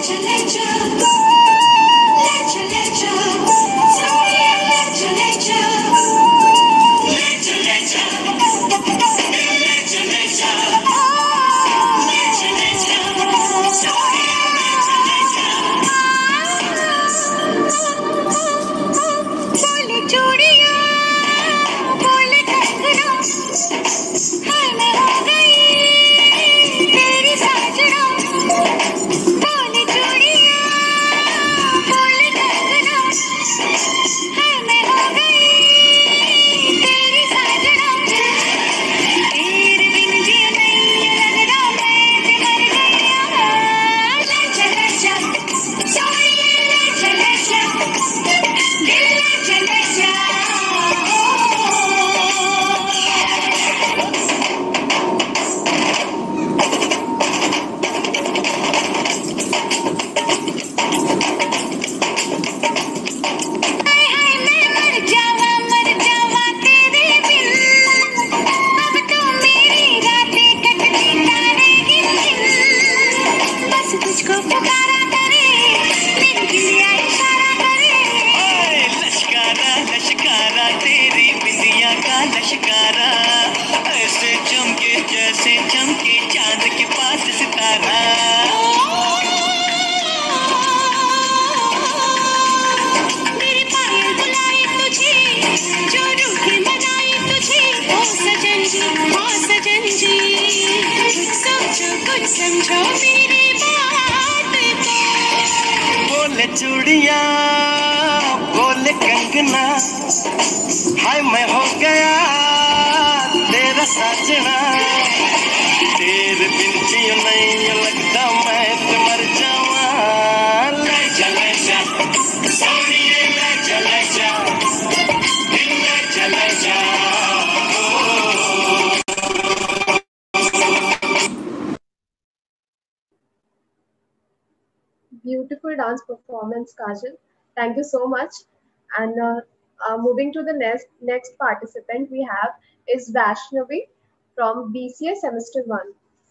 Speaker 19: का लश्कारा, ऐसे चमके जैसे चमके चांद के पास सितारा।
Speaker 20: मेरे पायल बुलाए तुझे, जो रूठे मनाए तुझे, ओ सजन जी, ओ सजन जी, कुछ समझो कुछ समझो मेरी बात को।
Speaker 19: बोले चूड़िया बोले कंगना, हाय मैं हो गया तेरा साजना। तेरे बिन जियो नहीं लगता मैं तो मर जावा। ले जा ले जा सोनिए, ले जा ले जा दिल, ले जा ले जा।
Speaker 9: Beautiful dance performance, Kajal. Thank you so much. And uh, uh, moving to the next next participant we have is Vaishnavi from B C A Semester One.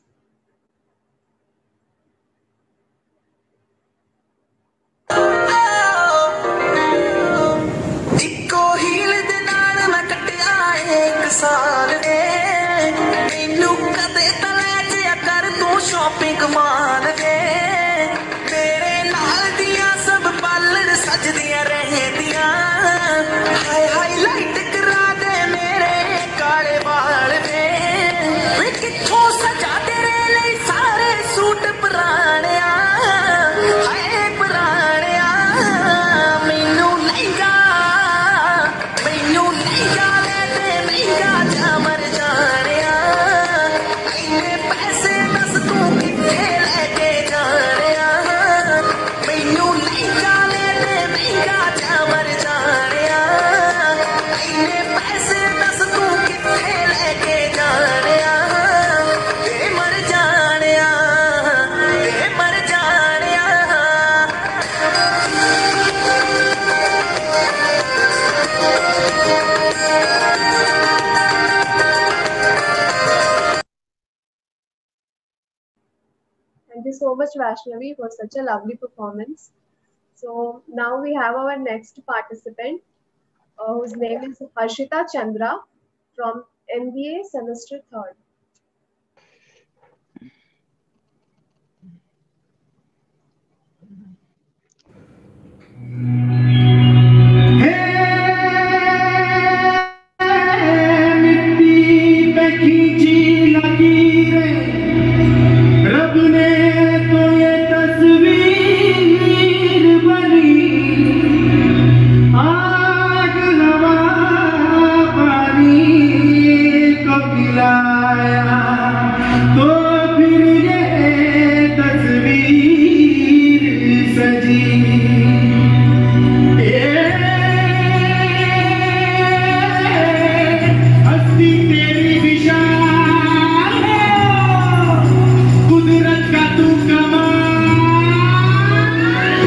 Speaker 19: इको हील दे नाल मैं कटिया एक साल ने, मैनू कदे तले जिया कर तू शॉपिंग माल ने। तेरे नाल दिया सब पालड़ सजदियां रहदियां, हाय हाईलाइट करा दे मेरे काले बाल ने। वे किथों सजा तेरे लिए सारे सूट पुराणिया, हाय पुराणिया। मैनू लहंगा मैनू लहंगा ले दे, महंगा जा मर जानिया। इन्ने पैसे दस तू किथे लेके जानिया। मैनू लहंगा ले दे, महंगा जा मर जानिया। इन्ने पैसे दस तू किथे लेके जानिया। ते मर जानिया, ते मर जानिया।
Speaker 9: Thank you so much, Vaishnavi, for such a lovely performance. So now we have our next participant, uh, whose name is Harshita Chandra from M B A Semester Third.
Speaker 19: मिट्टी पे खींची लकीरें, रब ने तो ये तस्वीर बनी। आग हवा पानी को पिलाया, तो फिर ये तस्वीर सजी। हस्ती तेरी विशाल है, कुदरत का तू कमाल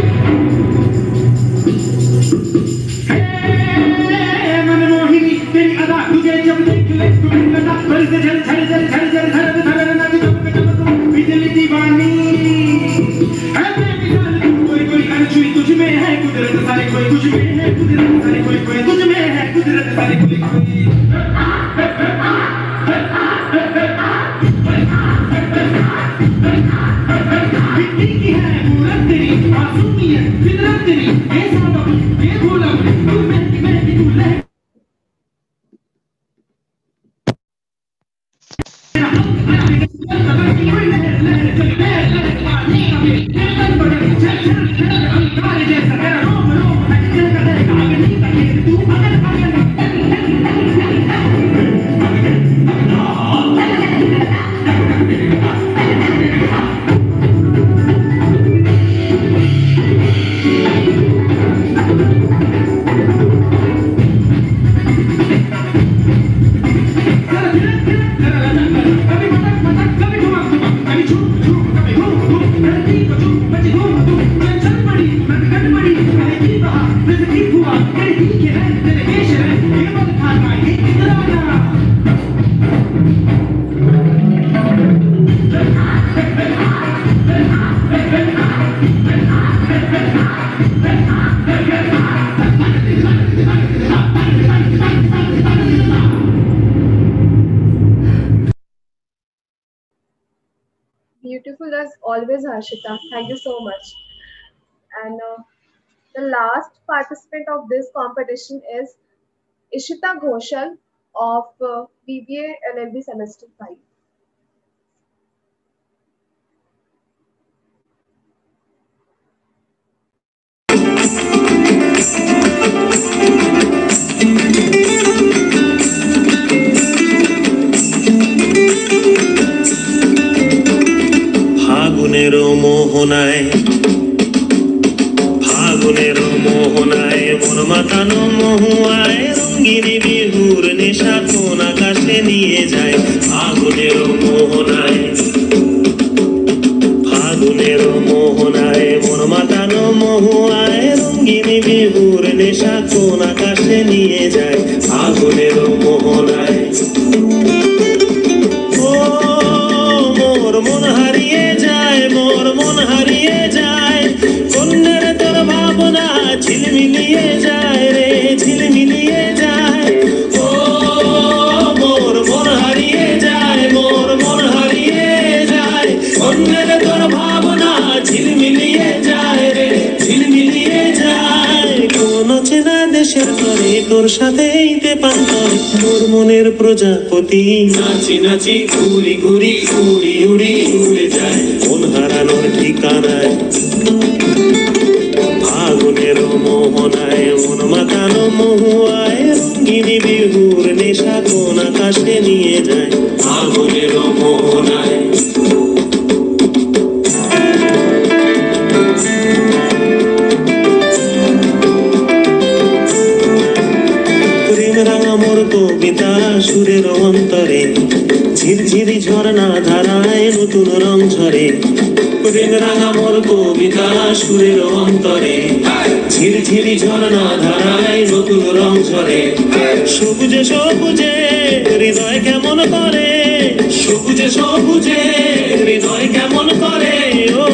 Speaker 19: है। मनमोहिनी तेरी अदा, तुझे जब देख ले तो लगा बल से झल झल झल झल झल झल झल नच जब जब तू बिजली दीवानी है। बेमिसाल तू कोई कोई अनछुई तुझ में है कुदरत सारी, कोई तुझ में है कुदरत सारी, कोई कोई तुझ में है कुदरत सारी, कोई कोई। मिट्टी की है मूरत तेरी, मासूमियत फितरत तेरी, बेसाबक बेभूलक तू महकी महकी तू लहक। कोई लहर लहर चली लहर लहर पानी का भी चल बदल चल चल चल अंगार जैसा मेरा रोम रोम है चल का रहेगा अग्नि का खेल तू अगर अगर कभी मटक मटक कभी घुमक घुमक, कभी झूम झूम कभी घूम घूम, धरती को झूम
Speaker 9: beautiful as always, Harshita. Thank you so much. And uh, the last participant of this competition is Ishita Ghoshal of uh, B B A L L B Semester five.
Speaker 19: ফাগুনের মোহনায় ফাগুনের মোহনায় মন মাতানো মহুয়ায় রঙিনী বিহুর নেশা কোন আকাশে নিয়ে যায় ফাগুনের মোহনায় ফাগুনের মোহনায় মন মাতানো মহুয়ায় রঙিনী বিহুর নেশা কোন আকাশে নিয়ে যায় ফাগুনের মোহনায় মোর মন হারিয়ে যায় মোর মন হারিয়ে যায় কন্যার তোর ভাবনা ঝিলমিলিয়ে যায় রে ঝিলমিলিয়ে যায় ও মোর মন হারিয়ে যায় মোর মন হারিয়ে যায় কন্যার তোর ভাবনা ঝিলমিলিয়ে যায় রে ঝিলমিলিয়ে যায় কোন চেনা দেশের তরে তোর সাথে ইতে পান্তর তোর মনের প্রজাপতি নাচি নাচি ঘুরি ঘুরি উড়ি উড়ি উড়ে যায় মন হারানোর ঠিকানায় ফাগুনের মোহনায় মন মাতানো মহুয়ায় রঙিনী বিহুর নেশা কোন আকাশে নিয়ে যায় ফাগুনের মোহনায় মোর কবিতা সুরের অন্তরে ঝিরঝিরি ঝর্ণা ধারায় নতুন রং ঝরে প্রেম রাঙা মোর কবিতা সুরের অন্তরে ঝিরঝিরি ঝর্ণা ধারায় নতুন রং ঝরে সবুজে সবুজে হৃদয় কেমন করে সবুজে সবুজে হৃদয় কেমন করে ও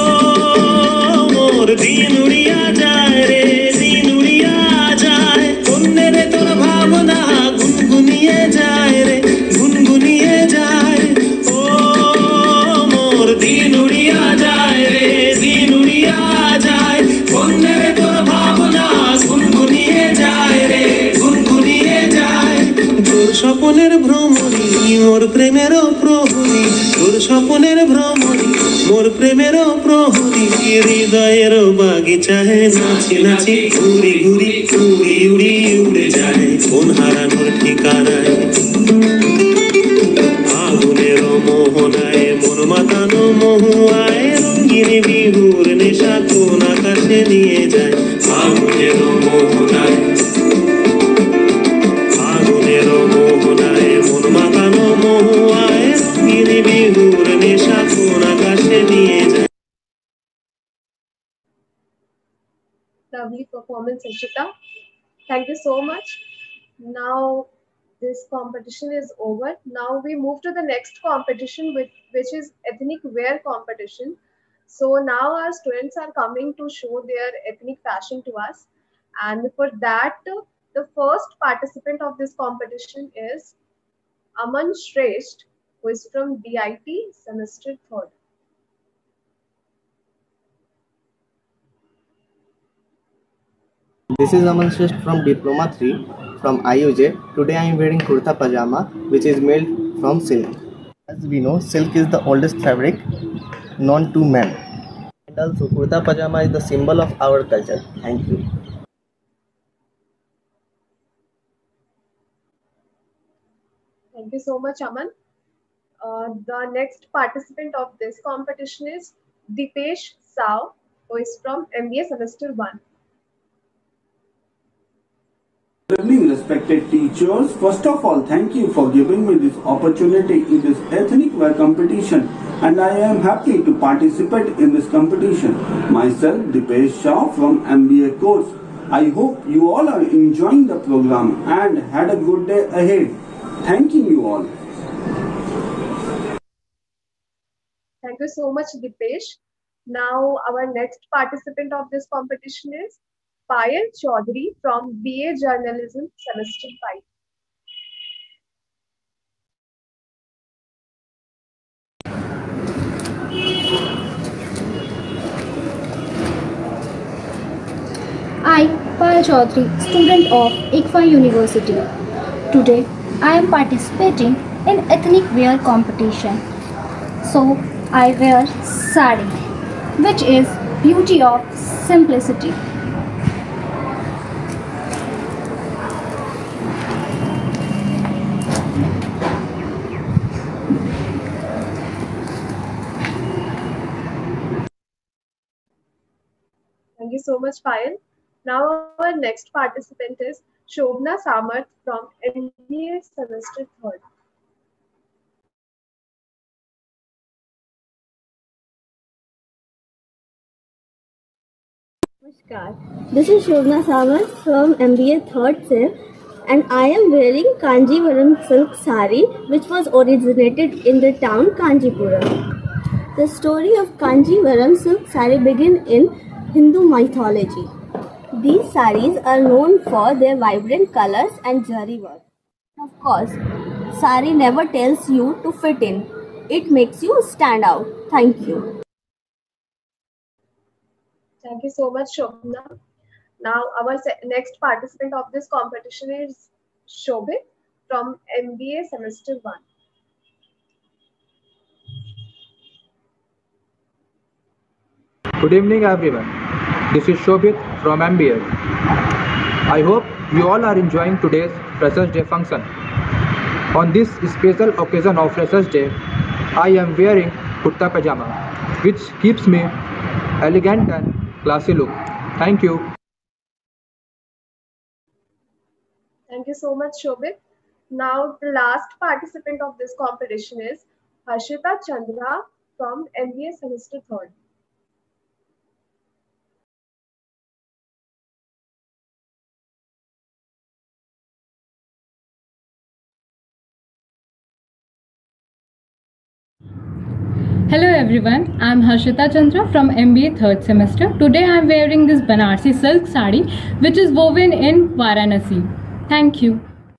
Speaker 19: মোর দিন উড়িয়া যায় রে দিন উড়িয়া যায় কন্যের তোর ভাবনা গুনগুনিয়ে যায় রে গুনগুনিয়ে যায় ও মোর দিন উড়িয়া যায় রে দিন উড়িয়া যায় কন্যের তোর ভাবনা গুনগুনিয়ে যায় রে গুনগুনিয়ে যায় তোর স্বপনের ভ্রমণী মোর প্রেমেরও প্রহরী তোর স্বপনের ভ্রমণী মোর প্রেমেরও প্রহরী হৃদয়ের বাগিচায় নাচি নাচি ঘুরি ঘুরি উড়ি উড়ি উড়ে যায় কোন হারানোর ঠিকানায় ফাগুনের মোহনায় মন মাতানো মহুয়ায় রঙিনী বিহুর নেশা কোন আকাশে নিয়ে যায় ফাগুনের মোহনায় ফাগুনের মোহনায় মন মাতানো মহুয়ায় রঙিনী বিহুর নেশা কোন আকাশে নিয়ে যায়
Speaker 9: Lovely performance, Ishita. Thank you so much. Now this competition is over. Now we move to the next competition, which, which is ethnic wear competition. So now our students are coming to show their ethnic fashion to us. And for that, the first participant of this competition is Aman Shresht, who is from D I T semester third.
Speaker 21: This is Aman Shresht from Diploma three from I U J. Today I am wearing kurta pajama which is made from silk. As we know, silk is the oldest fabric known to man. And also kurta pajama is the symbol of our culture. Thank you.
Speaker 9: Thank you so much, Aman. Uh, the next participant of this competition is Dipesh Sao, who is from M B A semester one.
Speaker 22: Good evening, respected teachers. First of all, thank you for giving me this opportunity in this ethnic wear competition, and I am happy to participate in this competition. Myself, Dipesh Shah from M B A course. I hope you all are enjoying the program and had a good day ahead. Thanking you all.
Speaker 9: Thank you so much, Dipesh. Now, our next participant of this competition is Payal Chaudhary from B A Journalism semester five.
Speaker 15: Chaudhary, student of ICFA University. Today, I am participating in ethnic wear competition. So, I wear sari, which is beauty of simplicity.
Speaker 9: Thank you so much, Payal. Now our next participant is Shobna Samarth from M B A Semester third.
Speaker 4: Namaskar. This is Shobna Samarth from M B A third Sem, and I am wearing Kanjivaram silk sari, which was originated in the town Kanjipuram. The story of Kanjivaram silk sari begins in Hindu mythology. These saris are known for their vibrant colors and zari work. Of course, sari never tells you to fit in. It makes you stand out. Thank you.
Speaker 9: Thank you so much, Shobna. Now our se- next participant of this competition is Shobit from M B A Semester one.
Speaker 5: Good evening, everyone. This is Shobit from M B A. I hope you all are enjoying today's Freshers Day function. On this special occasion of Freshers Day, I am wearing kurta pajama, which keeps me elegant and classy look. Thank you.
Speaker 9: Thank you so much, Shobit. Now the last participant of this competition is Harshita Chandra from M B A Semester third.
Speaker 23: Hello everyone, I am Harshita Chandra from M B A third semester. Today I am wearing this Banarsi silk sari which is woven in Varanasi. Thank you.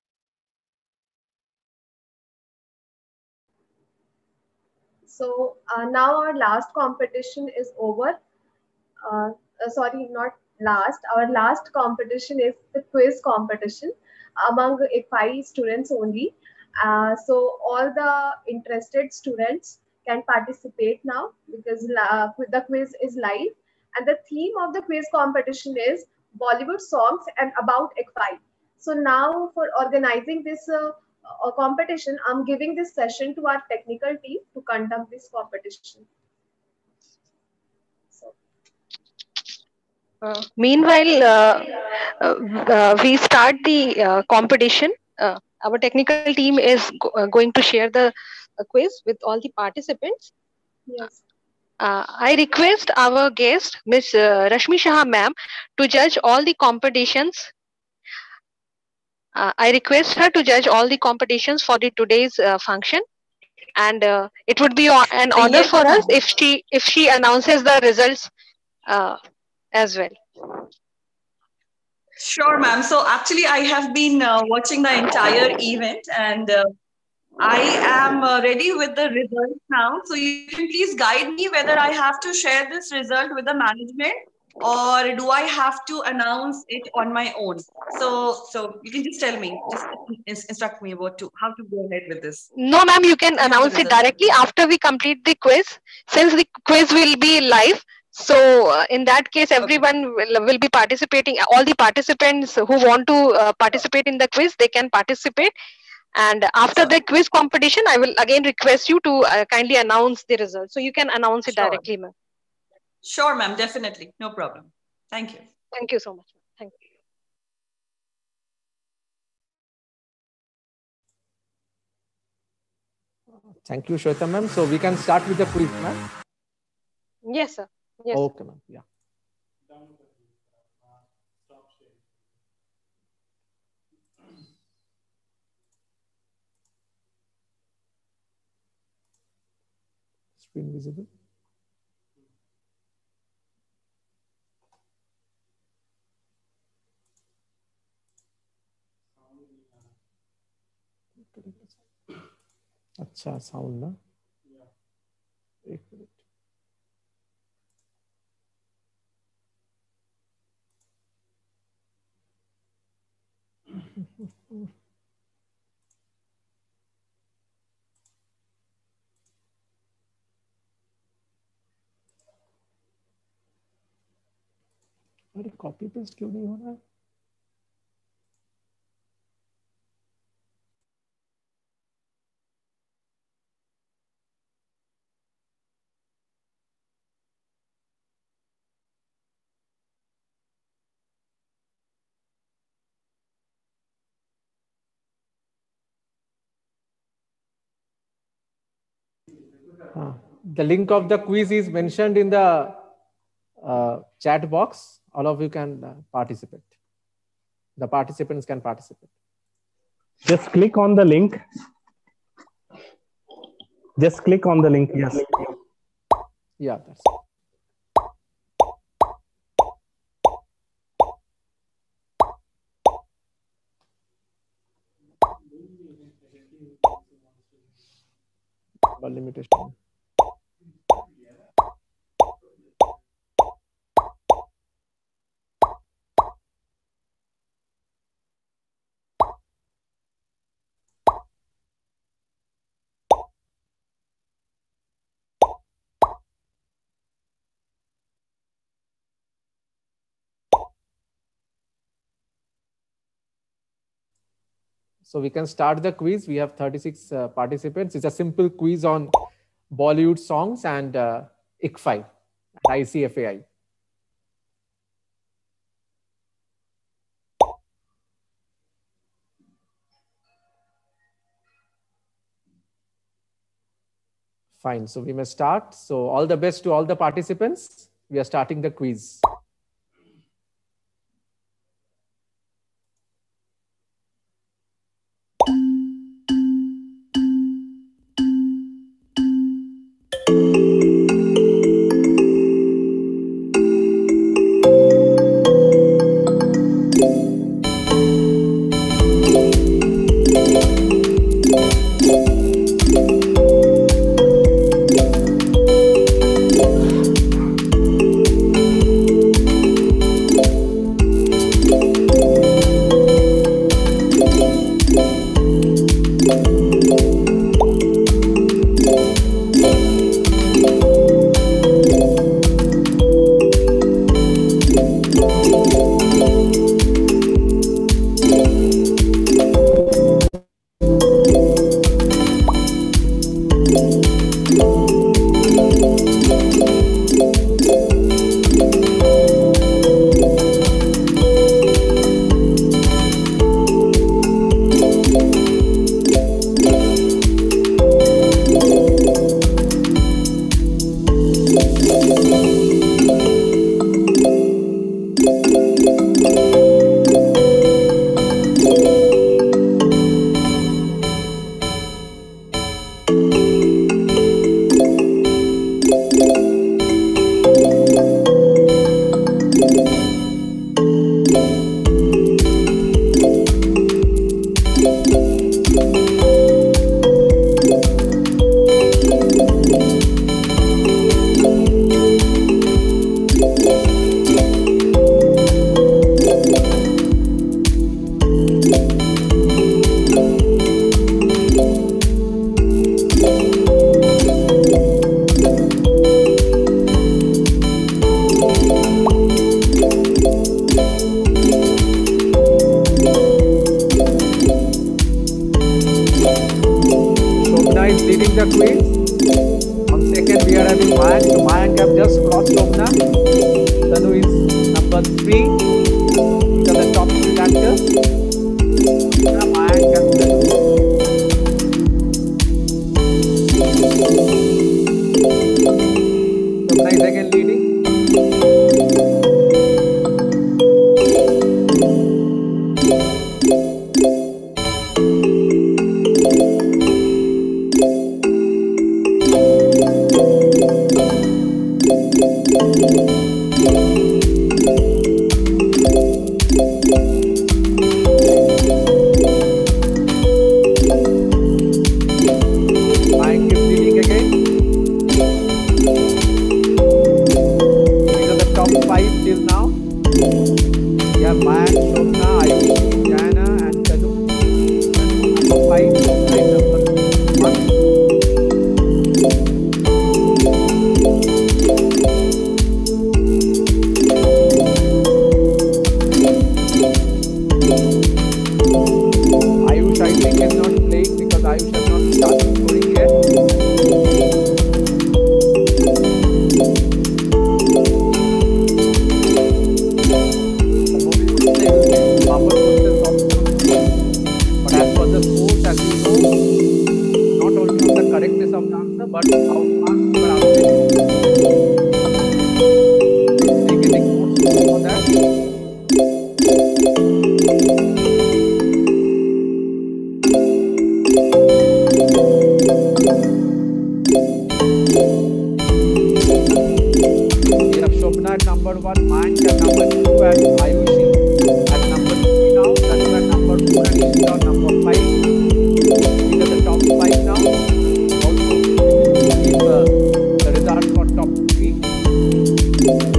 Speaker 9: So uh, now our last competition is over. Uh, uh, sorry, not last. Our last competition is the quiz competition among uh, five students only. Uh, so all the interested students can participate now because la- the quiz is live. And the theme of the quiz competition is Bollywood songs and about I C F I. So now for organizing this uh, uh, competition, I'm giving this session to our technical team to conduct this competition.
Speaker 24: Uh, meanwhile, uh, uh, uh, we start the uh, competition. Uh, our technical team is go- uh, going to share the uh, quiz with all the participants.
Speaker 9: Yes.
Speaker 24: Uh, I request our guest, Miss Uh, Rashmi Shah ma'am, to judge all the competitions. Uh, I request her to judge all the competitions for the today's uh, function, and uh, it would be o- an honor
Speaker 11: Yes,
Speaker 24: for us
Speaker 11: ma'am.
Speaker 24: if she if she announces the results uh, as well.
Speaker 11: Sure, ma'am. So actually, I have been uh, watching the entire event, and uh, I am uh, ready with the results now. So you can please guide me whether I have to share this result with the management or do I have to announce it on my own? So, so you can just tell me, just ins- instruct me about to how to go ahead with this.
Speaker 24: No, ma'am, you can
Speaker 11: You have the
Speaker 24: announce it
Speaker 11: results.
Speaker 24: directly after we complete the quiz. Since the quiz will be live, so uh, in that case, everyone will, will be participating. All the participants who want to uh, participate in the quiz, they can participate. And after the quiz competition, I will again request you to uh, kindly announce the results. So you can announce it
Speaker 11: Sure.
Speaker 24: directly, ma'am.
Speaker 11: Sure, ma'am. Definitely. No problem. Thank you.
Speaker 24: Thank you so much. Thank you.
Speaker 10: Thank you, Shweta ma'am. So we can start with the quiz, ma'am.
Speaker 24: Yes, sir. Yes.
Speaker 10: Okay, ma'am. Yeah. Screen visible. अच्छा sound ना एक minute अरे copy paste क्यों नहीं हो रहा है? Uh, the link of the quiz is mentioned in the uh, chat box. All of you can uh, participate. The participants can participate.
Speaker 2: Just click on the link. Just click on the link. Yes.
Speaker 10: Yeah, that's it. Limitation. So we can start the quiz. We have thirty-six uh, participants. It's a simple quiz on Bollywood songs and uh, I C F I, I C F A I. Fine. So we may start. So all the best to all the participants. We are starting the quiz. playing because Ayush has not started scoring yet. But as for the scores, as you know, not only on the correctness of the answer, but how fast you are answering. Are you getting more scores for that? We have Shobna at number one, Mayank at number two, and Ayushi at number three now. Tanu at number four, and Ishita at number five. These are the top five now. Also, we will give uh, the results for top three.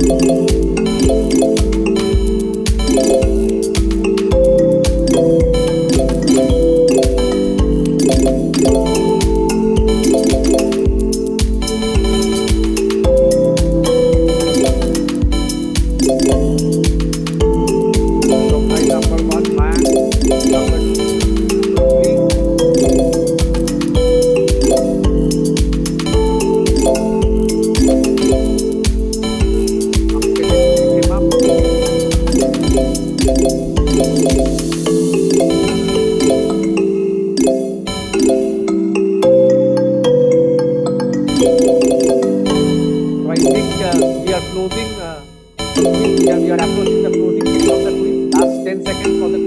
Speaker 10: Shobna is number one, Mayank number two, three. So I think uh, we are closing. Uh, the quiz. we, are, we are approaching the closing period of the quiz. Last ten seconds for the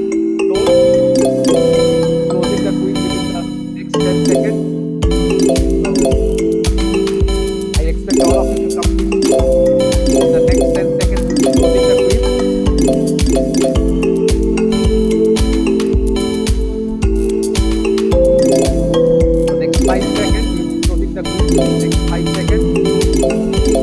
Speaker 10: close. Closing the quiz within the next ten seconds. So I expect all of you to complete in the next ten seconds. We will be closing the quiz. So next five seconds. We will be closing the quiz. Next five seconds.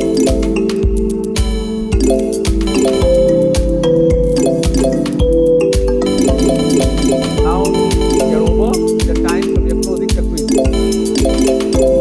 Speaker 10: Now we are over the time, so we are closing the quiz.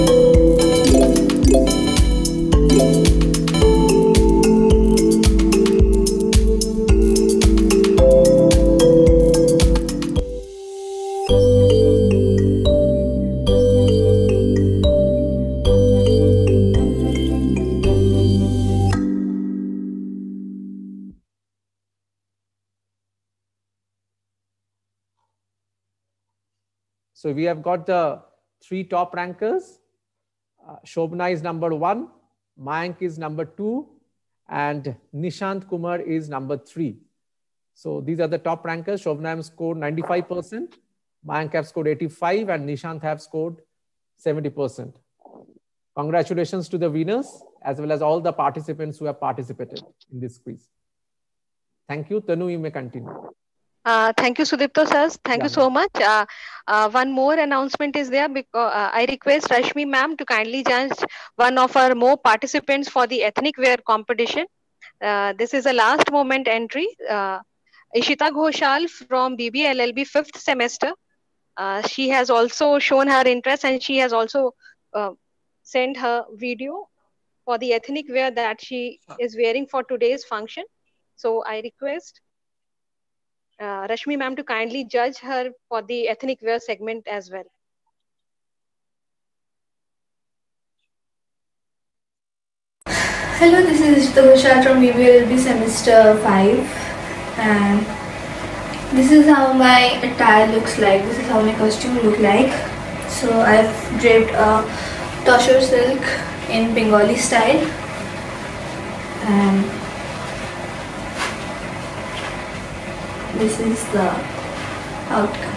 Speaker 10: So we have got the three top rankers. Uh, Shobna is number one, Mayank is number two, and Nishant Kumar is number three. So these are the top rankers. Shobna have scored ninety-five percent, Mayank have scored eighty-five, and Nishant have scored seventy percent. Congratulations to the winners as well as all the participants who have participated in this quiz. Thank you. Tanu, you may continue.
Speaker 24: Uh, thank you, Sudipto sir. Thank
Speaker 10: Yeah,
Speaker 24: you so much. Uh, uh, one more announcement is there because uh, I request Rashmi ma'am to kindly judge one of our more participants for the ethnic wear competition. Uh, this is a last moment entry. Uh, Ishita Ghoshal from B B A L L B fifth semester. Uh, she has also shown her interest and she has also uh, sent her video for the ethnic wear that she is wearing for today's function. So I request uh, Rashmi ma'am to kindly judge her for the ethnic wear segment as well.
Speaker 1: Hello, this is Ishita Ghoshal from B B A L L B semester five, and this is how my attire looks like. This is how my costume look like. So I've draped a tosher silk in Bengali style, and this is the outcome.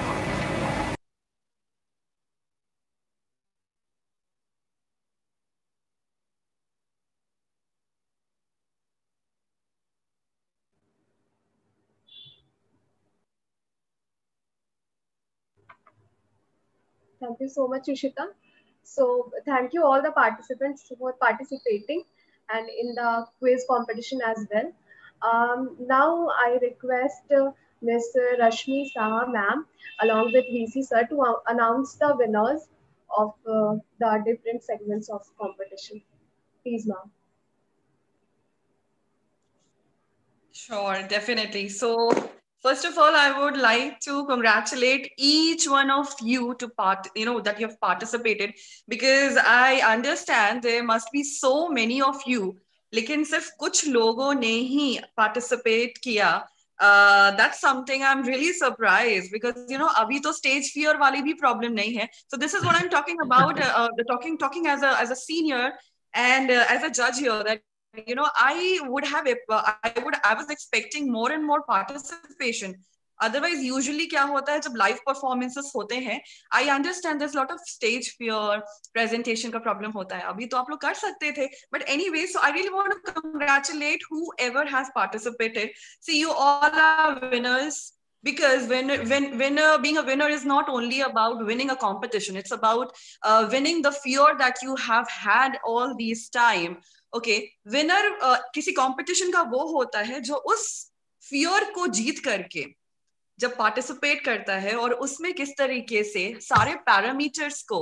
Speaker 9: Thank you so much, Ishita. So thank you all the participants for participating and in the quiz competition as well. Um, now I request uh, Miss Rashmi Saha ma'am along with V C sir to uh, announce the winners of uh, the different segments of competition. Please, ma'am.
Speaker 11: Sure, definitely. So First of all, I would like to congratulate each one of you to part, you know, that you have participated, because I understand there must be so many of you, लेकिन सिर्फ कुछ लोगों ने ही participate किया. Uh, that's something I'm really surprised, because you know अभी तो stage fear वाली भी problem नहीं है. So this is what I'm talking about. Uh, uh, the talking talking as a as a senior and uh, as a judge here, that you know I would have uh, I would I was expecting more and more participation. Otherwise usually क्या होता है जब live performances होते हैं, I understand there's a lot of stage fear, presentation का problem होता है. अभी तो आप लोग कर सकते थे, but anyway, so I really want to congratulate whoever has participated. See, you all are winners. Because when, when winner, being a winner is not only about winning a competition, it's about uh, winning the fear that you have had all these time. Okay, winner uh, किसी competition का वो होता है जो उस fear को जीत करके जब participate करता है और उसमें किस तरीके से सारे parameters को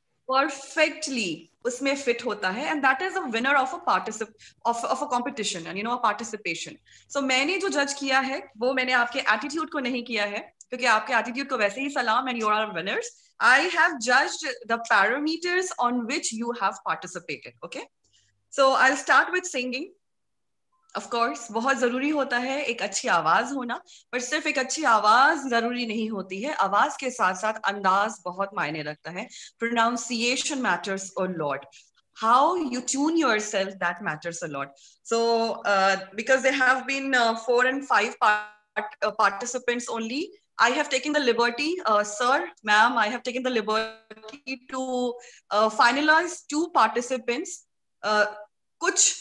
Speaker 11: perfectly उसमें fit होता है, and that is a winner of a particip of of a competition and you know a participation. So मैंने जो judge किया है वो मैंने आपके attitude को नहीं किया है, क्योंकि आपके attitude को वैसे ही सलाम and you are winners. I have judged the parameters on which you have participated. Okay, so I'll start with singing. Of course, बहुत जरूरी होता है एक अच्छी आवाज होना, पर सिर्फ एक अच्छी आवाज जरूरी नहीं होती है. आवाज के साथ साथ अंदाज बहुत मायने रखता है. Pronunciation matters a lot. How you tune yourself, that matters a lot. So, uh, because there have been uh, four and five part, uh, participants only, I have taken the liberty, uh, sir, ma'am, I have taken the liberty to uh, finalize two participants. Uh, कुछ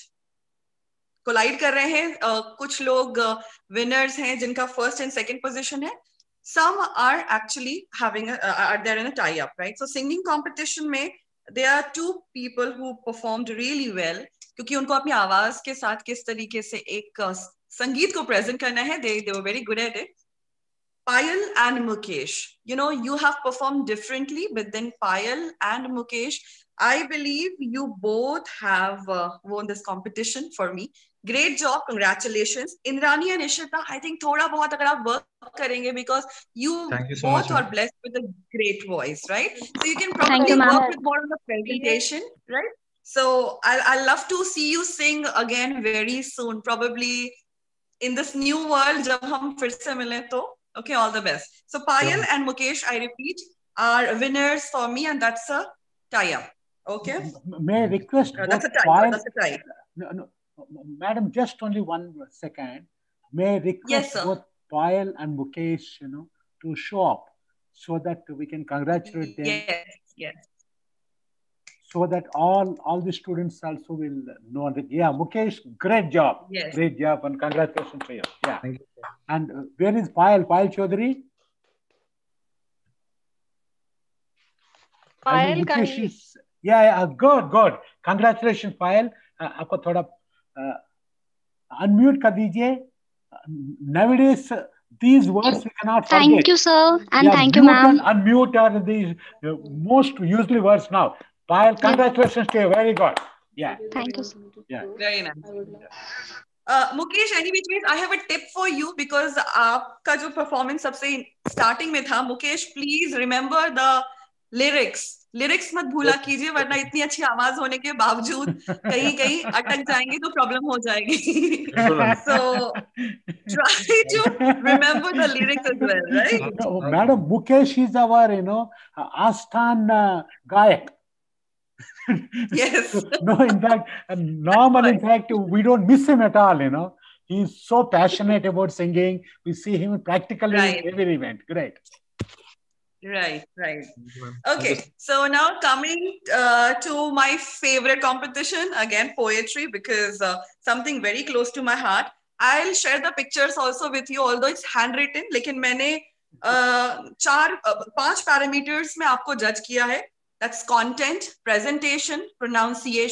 Speaker 11: collide कर रहे हैं, uh, कुछ लोग winners uh, हैं जिनका first and second position है. Some are actually having a, uh, are there in a tie up, right? So singing competition में there are two people who performed really well, क्योंकि उनको अपनी आवाज के साथ किस तरीके से एक uh, संगीत को प्रेजेंट करना है. they they were very good at it. Payal and Mukesh, you know, you have performed differently, but then Payal and Mukesh, I believe you both have uh, won this competition for me. Great job, congratulations. Indrani and Ishita, I think thoda bahut agar aap work karenge, because you,
Speaker 5: you so
Speaker 11: both
Speaker 5: much,
Speaker 11: are blessed with a great voice, right? So you can probably
Speaker 4: you,
Speaker 11: work with more on the presentation, right? So I'll, I'll love to see you sing again very soon, probably in this new world, jab hum fir se mile to. Okay, all the best. So Payal and Mukesh, I repeat, are winners for me, and that's a tie-up. Okay.
Speaker 3: May I request
Speaker 11: uh,
Speaker 3: both
Speaker 11: that's a tie.
Speaker 3: Payal,
Speaker 11: That's a tie.
Speaker 3: no, no, madam, just only one second. May I request
Speaker 11: Yes, sir.
Speaker 3: both Payal and Mukesh, you know, to show up so that we can congratulate them.
Speaker 11: Yes, yes.
Speaker 3: So that all all the students also will know that. Yeah, Mukesh, great job.
Speaker 11: Yes.
Speaker 3: Great job, and congratulations to you. Yeah.
Speaker 5: Thank you, sir.
Speaker 3: And uh, where is Payal? Payal Chaudhary?
Speaker 24: Payal,
Speaker 3: Mukesh
Speaker 24: kindly.
Speaker 3: is, yeah, yeah, good, good. Congratulations, Payal. Uh, आपको थोड़ा uh, unmute कर दीजिए. Nowadays, uh, these words we cannot forget.
Speaker 6: Thank you, sir, and
Speaker 3: Yeah,
Speaker 6: thank you,
Speaker 3: mute
Speaker 6: ma'am.
Speaker 3: and unmute are the uh, most usually words now. Payal, congratulations to you. Very good. Yeah.
Speaker 6: Thank you, sir.
Speaker 3: Yeah.
Speaker 11: Very nice. Uh, Mukesh, any which ways, I have a tip for you, because आपका जो performance सबसे starting में था. Mukesh, please remember the lyrics. Lyrics मत भूला कीजिए, वरना इतनी अच्छी आवाज होने के बावजूद कहीं कहीं अटक जाएंगे तो problem हो जाएगी. So try to remember the lyrics as well, right?
Speaker 3: No, Madam, Mukesh is our, you know, uh, Astan uh, Gayak.
Speaker 11: Yes.
Speaker 3: No, in fact, uh, normal, in fact, we don't miss him at all, you know. He's so passionate about singing. We see him practically
Speaker 11: Right.
Speaker 3: in every event. Great.
Speaker 11: Right, right. Okay, so now coming uh, to my favorite competition, again, poetry, because uh, something very close to my heart. I'll share the pictures also with you, although it's handwritten, लेकिन मैंने uh, चार uh, पांच parameters में आपको judge किया है. That's content, presentation, pronunciation,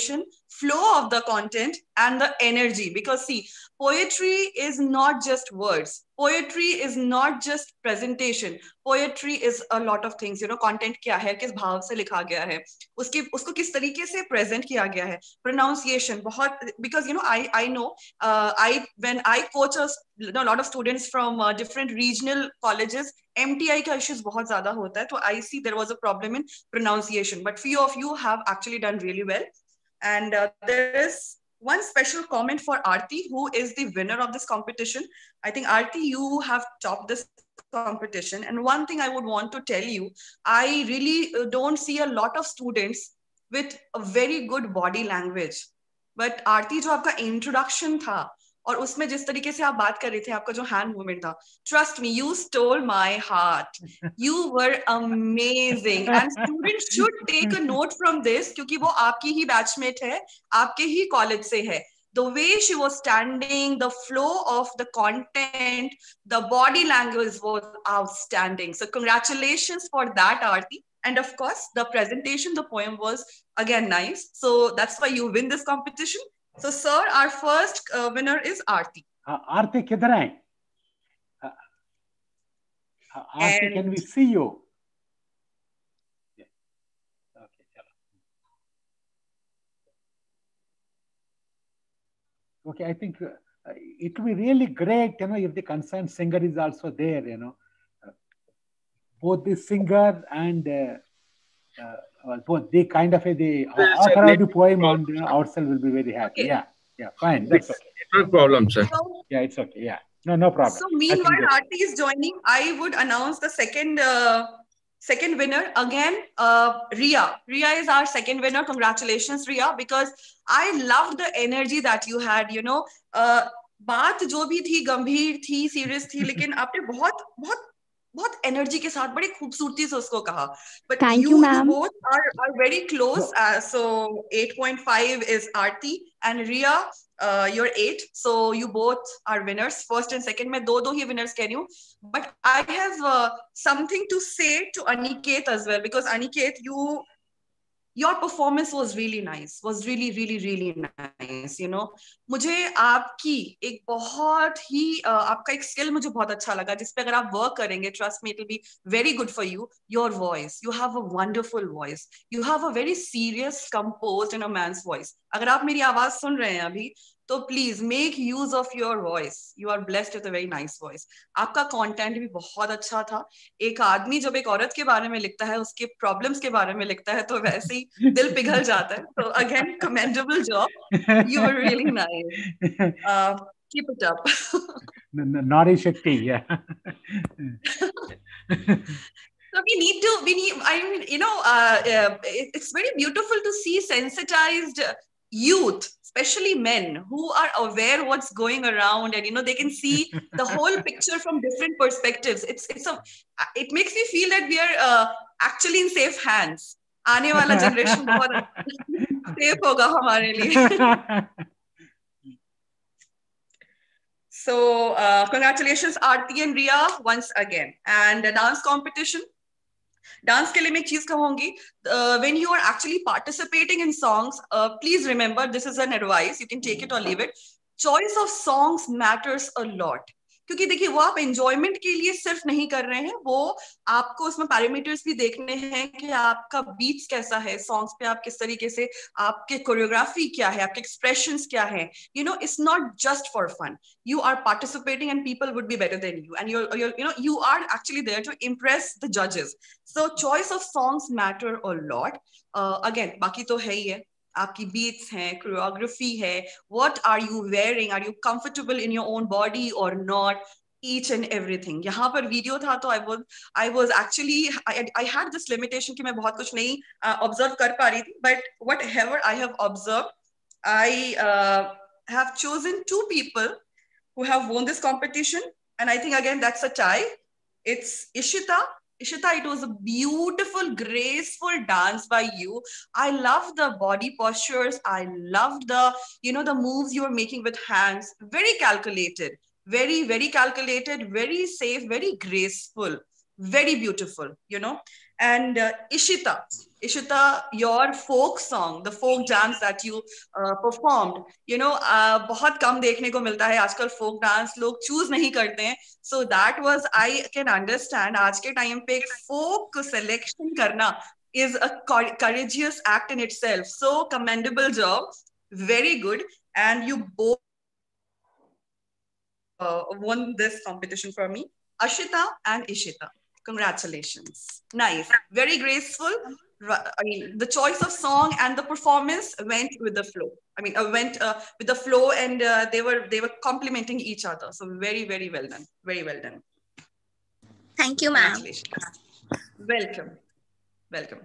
Speaker 11: flow of the content and the energy. Because see, poetry is not just words. Poetry is not just presentation. Poetry is a lot of things. You know, content क्या है, किस भाव से लिखा गया है, उसके उसको किस तरीके से present किया गया है, pronunciation बहुत, because you know I I know uh, I when I coach a, you know, a lot of students from uh, different regional colleges, M T I का issues बहुत ज़्यादा होता है, तो I see there was a problem in pronunciation, but few of you have actually done really well. And uh, there is one special comment for Aarti, who is the winner of this competition. I think Aarti, you have topped this competition. And one thing I would want to tell you, I really uh, don't see a lot of students with a very good body language. But Aarti, जो आपका introduction था, और उसमें जिस तरीके से आप बात कर रहे थे, आपका जो hand movement था, trust me, you stole my heart. You were amazing. And students should take a note from this, क्योंकि वो आपकी ही batchmate है, आपके ही college से है. The way she was standing, the flow of the content, the body language was outstanding. So congratulations for that, Aarti. And of course, the presentation, the poem was again nice. So that's why you win this competition. So, sir, our first uh, winner is Aarti.
Speaker 3: Uh, Aarti, किधर है? Uh, uh, Aarti,
Speaker 11: And-
Speaker 3: can we see you? Yeah. Okay, चलो. Okay, I think uh, it will be really great, you know, if the concerned singer is also there, you know. Uh, both the singer and uh, uh, well, both the kind of a, the
Speaker 6: Well,
Speaker 3: author
Speaker 6: sir,
Speaker 3: of the poem on, you know, ourselves will be very happy.
Speaker 11: Okay.
Speaker 3: Yeah, yeah, fine. That's okay.
Speaker 6: No problem, sir.
Speaker 11: So,
Speaker 3: Yeah, it's okay. Yeah, no, no problem.
Speaker 11: so
Speaker 3: I think
Speaker 11: meanwhile,
Speaker 3: that's-
Speaker 11: Aarti is joining. I would announce the second uh, second winner again. Uh, Ria. Ria is our second winner. Congratulations, Ria, because I loved the energy that you had. You know, uh, बात जो भी थी गंभीर थी, serious थी, लेकिन आपने बहुत बहुत बहुत एनर्जी के साथ बड़ी खूबसूरती से उसको कहा. But
Speaker 16: Thank
Speaker 11: you,
Speaker 16: you,
Speaker 11: you
Speaker 16: ma'am.
Speaker 11: both are, are very close. Uh, so eight point five is Aarti and Ria. Uh, you're eight, so you both are winners. First and second, मैं दो दो ही winners कह रही हूँ. But I have uh, something to say to Aniket as well, because Aniket, you, your performance was really nice. Was really, really, really nice. You know, मुझे आपकी एक बहुत ही uh, आपका एक skill मुझे बहुत अच्छा लगा, जिस पे अगर आप work करेंगे, trust me, it will be very good for you. Your voice, you have a wonderful voice. You have a very serious, composed, and a man's voice. अगर आप मेरी आवाज सुन रहे हैं अभी, तो please make use of your voice. You are blessed with a very nice voice. आपका content भी बहुत अच्छा था. एक आदमी जब एक औरत के बारे में लिखता है, उसके problems के बारे में लिखता है, तो वैसे ही दिल पिघल जाता है. So again, commendable job. You were really nice. Uh, keep it up.
Speaker 3: N- n- Nari Shakti, yeah.
Speaker 11: So we need to, we need, I mean, you know, uh, uh, it- it's very beautiful to see sensitized youth, especially men, who are aware what's going around, and you know they can see the whole picture from different perspectives. It's it's a it makes me feel that we are uh, actually in safe hands. आने वाला generation बहुत safe होगा हमारे लिए. So uh, congratulations Aarti and Ria once again. And a dance competition. Dance के लिए मैं एक चीज कहूंगी, uh, when you are actually participating in songs, uh, please remember, this is an advice, you can take it or leave it. Choice of songs matters a lot. क्योंकि देखिए वो आप enjoyment के लिए सिर्फ नहीं कर रहे हैं, वो आपको उसमें पैरामीटर्स भी देखने हैं कि आपका beats कैसा है, songs पे आप किस तरीके से, आपके choreography क्या है, आपके expressions क्या है. You know, it's not just for fun. You are participating and people would be better than you, and you're, you're you know you are actually there to impress the judges. So choice of songs matter a lot. Uh, again, बाकी तो है ही है. आपकी beats हैं, choreography है, what are you wearing, are you comfortable in your own body or not, each and everything. यहाँ पर video था तो I was I was actually I, I had this limitation कि मैं बहुत कुछ नहीं uh, observe कर पा रही थी, but whatever I have observed, I uh, have chosen two people who have won this competition, and I think again that's a tie. It's Ishita. Ishita, it was a beautiful, graceful dance by you. I loved the body postures. I loved the, you know, the moves you were making with hands. Very calculated, very, very calculated, very safe, very graceful. very beautiful, you know. And uh, Ishita, Ishita, your folk song, the folk dance that you uh, performed, you know, uh, बहुत कम देखने को मिलता है आजकल folk dance, लोग choose नहीं करते हैं. So that was, I can understand, आज के time पे एक folk selection करना is a courageous act in itself. So commendable job, very good, and you both uh, won this competition for me, Ashita and Ishita. Congratulations. Nice. Very graceful. I mean, the choice of song and the performance went with the flow. I mean, uh, went uh, with the flow, and uh, they were they were complementing each other. So very, very well done. Very well done.
Speaker 6: Thank you, ma'am.
Speaker 11: Congratulations. Welcome. Welcome.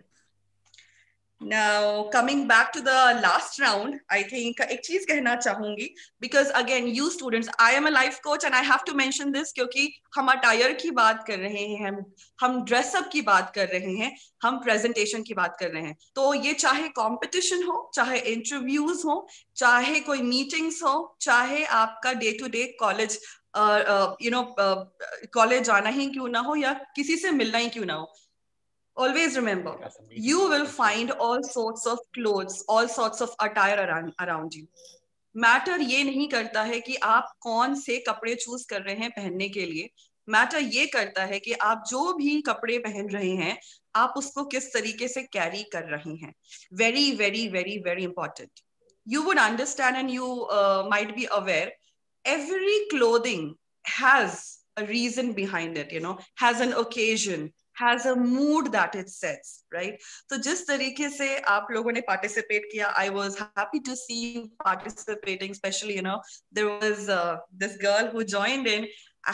Speaker 11: Now, coming back to the last round, I think एक चीज कहना चाहूंगी, because again, you students, I am a life coach and I have to mention this क्योंकि हम attire की बात कर रहे हैं, हम हम dress up की बात कर रहे हैं, हम presentation की बात कर रहे हैं. तो ये चाहे competition हो, चाहे interviews हो, चाहे कोई meetings हो, चाहे आपका day to day college, uh, uh, you know, uh, college जाना ही क्यों ना हो या किसी से मिलना ही क्यों ना हो. Always remember, you will find all sorts of clothes, all sorts of attire around, around you. Matter ये नहीं करता है कि आप कौन से कपड़े choose कर रहे हैं पहनने के लिए. Matter ये करता है कि आप जो भी कपड़े पहन रहे हैं, आप उसको किस तरीके से carry कर रहे हैं. Very, very, very, very important. You would understand and you uh, might be aware, every clothing has a reason behind it, you know, has an occasion, has a mood that it sets, right? So जिस तरीके से आप लोगों ने participate किया, I was happy to see you participating, especially, you know, there was uh, this girl who joined in.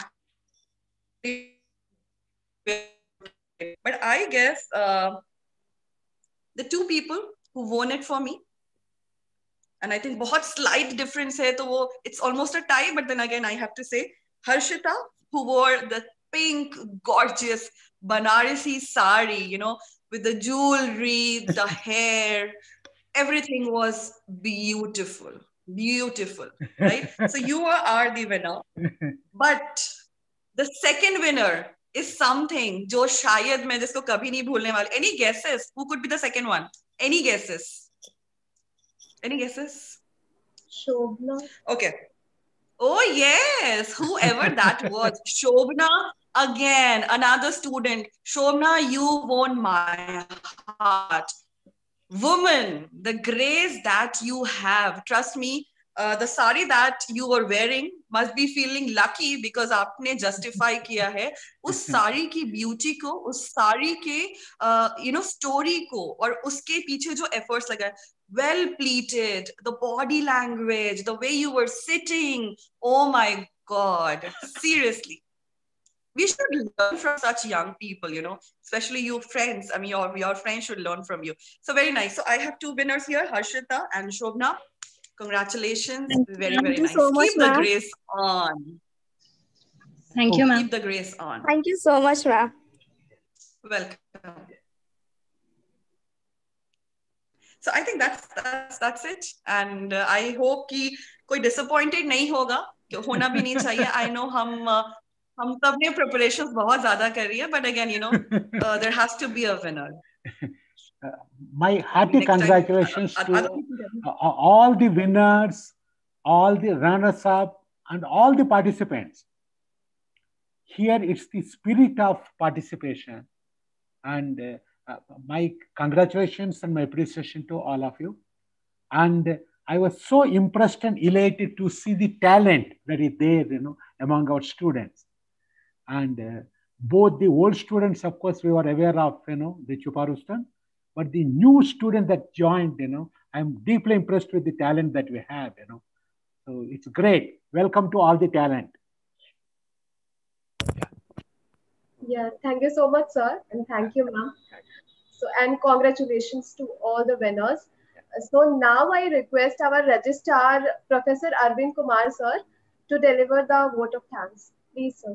Speaker 11: But I guess uh, the two people who won it for me, and I think बहुत slight difference है, तो वो it's almost a tie, but then again I have to say Harshita, who wore the pink, gorgeous Banarasi sari, you know, with the jewelry, the hair, everything was beautiful, beautiful, right? So you are the winner. But the second winner is something जो शायद मैं जिसको कभी नहीं भूलने वाली. Any guesses? Who could be the second one? Any guesses? Any guesses?
Speaker 9: Shobna.
Speaker 11: Okay. Oh yes, whoever that was. Shobna, again, another student. Shobna, you won my heart. Woman, the grace that you have, trust me, uh, the sari that you were wearing must be feeling lucky because आपने justify किया है उस साड़ी की beauty को, उस साड़ी के uh, you know story को और उसके पीछे जो efforts लगा है. Well pleated, the body language, the way you were sitting. Oh my God, seriously. We should learn from such young people, you know, especially you friends. I mean, your, your friends should learn from you. So very nice. So I have two winners here, Harshita and Shobna. Congratulations.
Speaker 6: Thank
Speaker 11: very,
Speaker 6: thank
Speaker 11: very
Speaker 6: you
Speaker 11: nice.
Speaker 6: so much,
Speaker 11: Keep the
Speaker 6: ma'am.
Speaker 11: grace on.
Speaker 6: Thank you, ma'am.
Speaker 11: Keep the grace on.
Speaker 6: Thank you so much, ma'am.
Speaker 11: Welcome. So I think that's that's that's it, and uh, I hope कि कोई disappointed नहीं होगा, होना भी नहीं चाहिए. I know हम uh, हम सब ने preparations बहुत ज़्यादा कर रही है, but again, you know, uh, there has to be a winner.
Speaker 3: Uh, my hearty
Speaker 11: Next
Speaker 3: congratulations
Speaker 11: time,
Speaker 3: to
Speaker 11: other people
Speaker 3: uh, all the winners, all the runners-up, and all the participants. Here it's the spirit of participation, and uh, uh, my congratulations and my appreciation to all of you. And I was so impressed and elated to see the talent that is there, you know, among our students. And uh, both the old students, of course, we were aware of, you know, the Chuparustan, but the new student that joined, you know, I'm deeply impressed with the talent that we have, you know. So it's great. Welcome to all the talent.
Speaker 9: Yeah, thank you so much, sir, and thank you, ma'am. So, and congratulations to all the winners. So now I request our registrar, Professor Arvind Kumar, sir, to deliver the vote of thanks. Please, sir.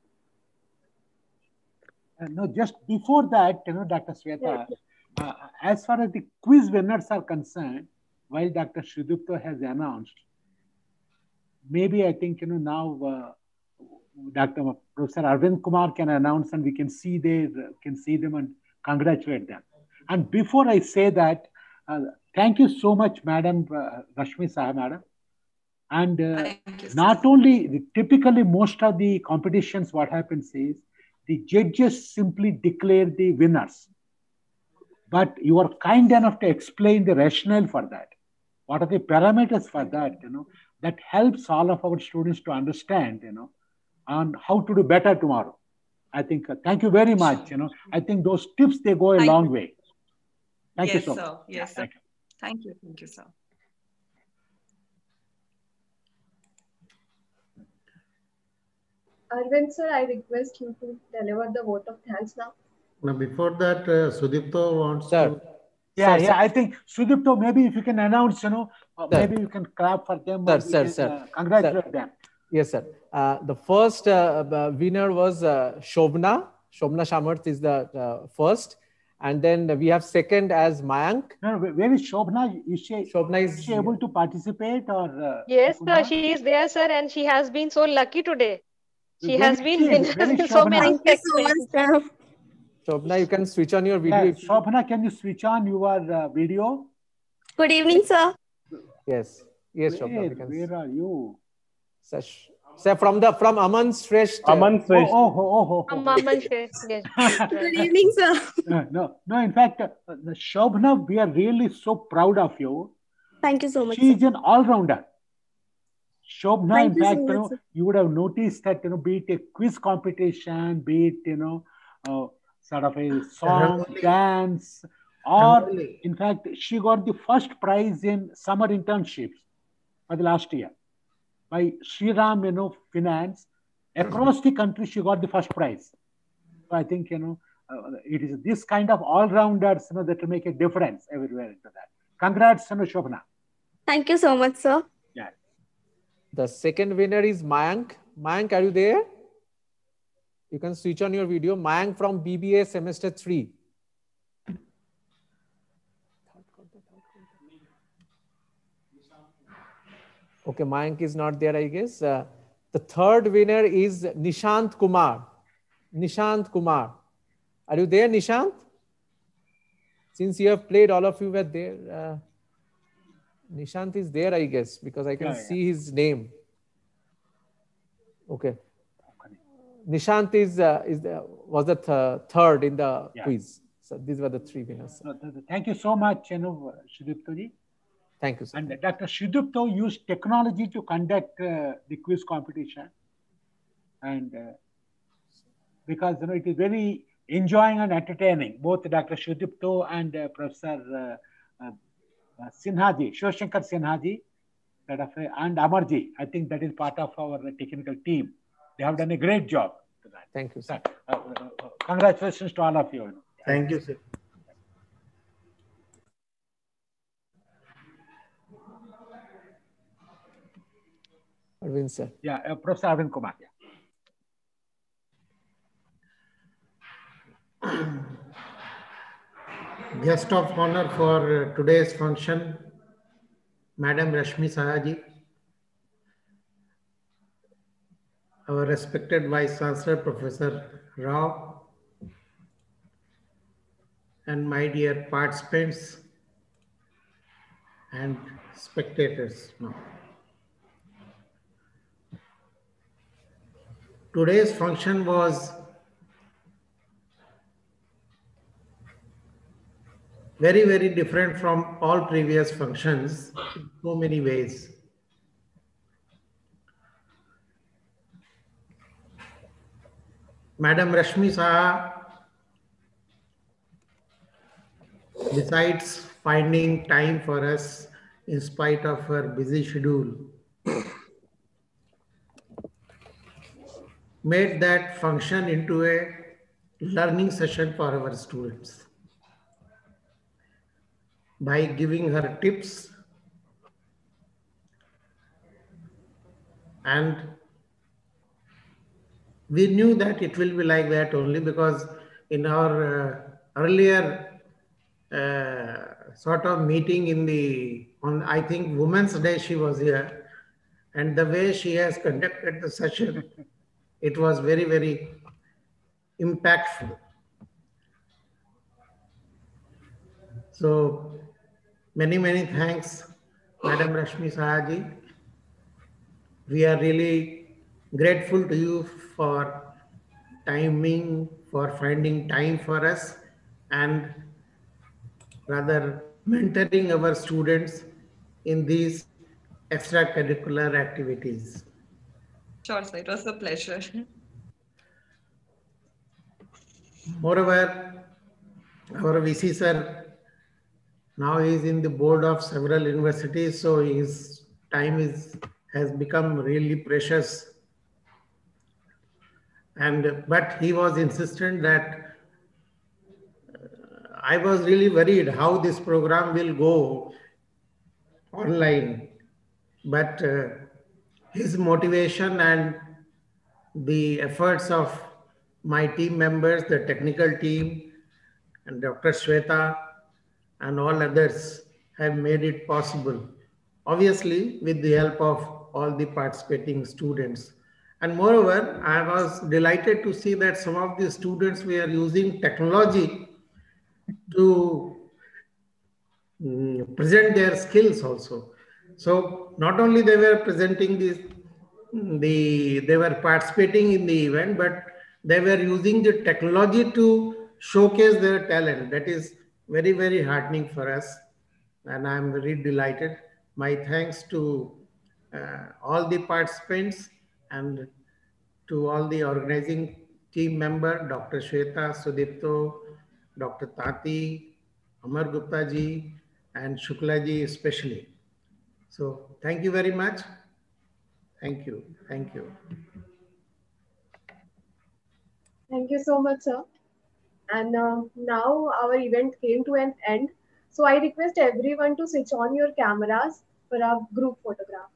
Speaker 3: Uh, no, just before that, you know, Doctor Sweta, uh, as far as the quiz winners are concerned, while Doctor Sridupta has announced, maybe I think, you know, now uh, Doctor Professor Arvind Kumar can announce, and we can see they can see them and congratulate them. And before I say that, uh, thank you so much, Madam uh, Rashmi Saha, Madam. And uh, not only, typically most of the competitions, what happens is, the judges simply declare the winners. But you are kind enough to explain the rationale for that. What are the parameters for that, you know, that helps all of our students to understand, you know, on how to do better tomorrow. I think, uh, thank you very much, you know, I think those tips, they go a
Speaker 11: Thank
Speaker 3: long
Speaker 11: you.
Speaker 3: way. Thank
Speaker 11: yes,
Speaker 3: you so
Speaker 11: sir.
Speaker 3: much.
Speaker 11: Yes,
Speaker 3: Yeah,
Speaker 11: sir.
Speaker 3: thank you.
Speaker 11: Thank you. Thank you, sir.
Speaker 9: Arvind sir, I request you to deliver the vote of thanks now.
Speaker 7: Now, before that, uh, Sudipto wants
Speaker 10: Sir.
Speaker 7: to.
Speaker 3: Yeah,
Speaker 10: Sir,
Speaker 3: yeah,
Speaker 10: sir.
Speaker 3: I think, Sudipto, maybe if you can announce, you know, uh,
Speaker 10: Sir.
Speaker 3: maybe you can clap for them,
Speaker 10: Sir,
Speaker 3: or we
Speaker 10: sir,
Speaker 3: can
Speaker 10: sir.
Speaker 3: uh, congratulate
Speaker 10: Sir.
Speaker 3: them.
Speaker 10: Yes, sir. Uh, the first uh, uh, winner was uh, Shobna. Shobna Shamarth is the uh, first. And then we have second as Mayank.
Speaker 3: No, no, where is Shobna? Is she,
Speaker 10: Shobna is,
Speaker 3: is she able to participate, or? Uh,
Speaker 24: Yes,
Speaker 3: she could
Speaker 24: sir.
Speaker 3: not?
Speaker 24: She is there, sir, and she has been so lucky today. She
Speaker 3: Where
Speaker 24: has
Speaker 3: is
Speaker 24: been
Speaker 3: she?
Speaker 24: winner
Speaker 3: Where is
Speaker 24: in so
Speaker 3: Shobna?
Speaker 24: many
Speaker 6: Thank you so much,
Speaker 24: segments.
Speaker 6: sir.
Speaker 10: Shobna, you can switch on your video.
Speaker 3: Yeah,
Speaker 10: if you-
Speaker 3: Shobna, can you switch on your uh, video?
Speaker 6: Good evening, sir.
Speaker 10: Yes. Yes, Shobna.
Speaker 3: Where,
Speaker 10: We can.
Speaker 3: where are you?
Speaker 10: Sir, sh- sir, from the from Aman Shresht.
Speaker 2: Aman
Speaker 3: Oh,
Speaker 2: Shresht.
Speaker 3: oh, oh, oh, oh,
Speaker 24: From
Speaker 3: oh.
Speaker 24: Maman Shre- yes.
Speaker 6: Good evening, sir.
Speaker 3: Uh, no, no, in fact, uh, the Shobna, we are really so proud of you.
Speaker 6: Thank you so much,
Speaker 3: She
Speaker 6: sir.
Speaker 3: is an all-rounder. Shobna,
Speaker 6: Thank
Speaker 3: in
Speaker 6: you so
Speaker 3: fact, you
Speaker 6: much,
Speaker 3: know,
Speaker 6: sir.
Speaker 3: you would have noticed that, you know, be it a quiz competition, be it, you know, uh, sort of a song,
Speaker 7: Rangoli.
Speaker 3: dance, or
Speaker 7: Rangoli.
Speaker 3: in fact, she got the first prize in summer internships for the last year by Shriram, you know, Finance. Across the country, she got the first prize. So I think, you know, uh, it is this kind of all-rounders, you know, that will make a difference everywhere into that. Congrats, you know, Shobna.
Speaker 6: Thank you so much, sir.
Speaker 3: Yeah.
Speaker 10: The second winner is Mayank. Mayank, are you there? You can switch on your video. Mayank from B B A semester three. Okay, Mayank is not there, I guess. Uh, the third winner is Nishant Kumar. Nishant Kumar. Are you there, Nishant? Since you have played, all of you were there. Uh, Nishant is there, I guess, because I can
Speaker 3: Yeah, yeah.
Speaker 10: see his name. Okay. Nishant is, uh, is the, was the th third in the
Speaker 3: Yeah.
Speaker 10: quiz. So these were the three winners.
Speaker 3: So, th- th- thank you so much, you know, Shudipto ji.
Speaker 10: Thank you, sir.
Speaker 3: And Doctor Shudipto used technology to conduct uh, the quiz competition. And uh, because, you know, it is very enjoying and entertaining, both Doctor Shudipto and uh, Professor uh, uh, uh, Sinhaji, Shoshankar Sinhaji, that of, uh, and Amarji. I think that is part of our technical team. They have done a great job to that.
Speaker 10: Thank you, sir.
Speaker 3: Uh, uh, uh, congratulations to all of you.
Speaker 7: Thank you, sir.
Speaker 10: Arvind, sir.
Speaker 3: Yeah, uh, Professor Arvind Kumar. Yeah.
Speaker 7: Guest of honor for uh, today's function, Madam Rashmi Sahaji, our respected Vice Chancellor, Professor Rao, and my dear participants and spectators. Now, today's function was very, very different from all previous functions in so many ways. Madam Rashmi Saha, besides finding time for us in spite of her busy schedule, made that function into a learning session for our students by giving her tips and we knew that it will be like that only because in our uh, earlier uh, sort of meeting in the, on I think Women's Day she was here, and the way she has conducted the session it was very, very impactful. So many, many thanks, Madam Rashmi Sahaji. We are really grateful to you for timing, for finding time for us, and rather mentoring our students in these extracurricular activities.
Speaker 11: Sure, sir. It was a pleasure.
Speaker 7: Moreover, our V C sir, now he is in the board of several universities, so his time is has become really precious. And but he was insistent that uh, I was really worried how this program will go online. But uh, his motivation and the efforts of my team members, the technical team, and Doctor Shweta, and all others have made it possible. Obviously, with the help of all the participating students. And moreover, I was delighted to see that some of the students were using technology to mm, present their skills also. So not only they were presenting this, the, they were participating in the event, but they were using the technology to showcase their talent. That is very, very heartening for us. And I'm very delighted. My thanks to uh, all the participants and to all the organizing team member, Doctor Shweta, Sudipto, Doctor Tati, Amar Gupta ji, and Shukla ji especially. So thank you very much. Thank you. Thank you.
Speaker 9: Thank you so much, sir. And uh, now our event came to an end. So I request everyone to switch on your cameras for our group photograph.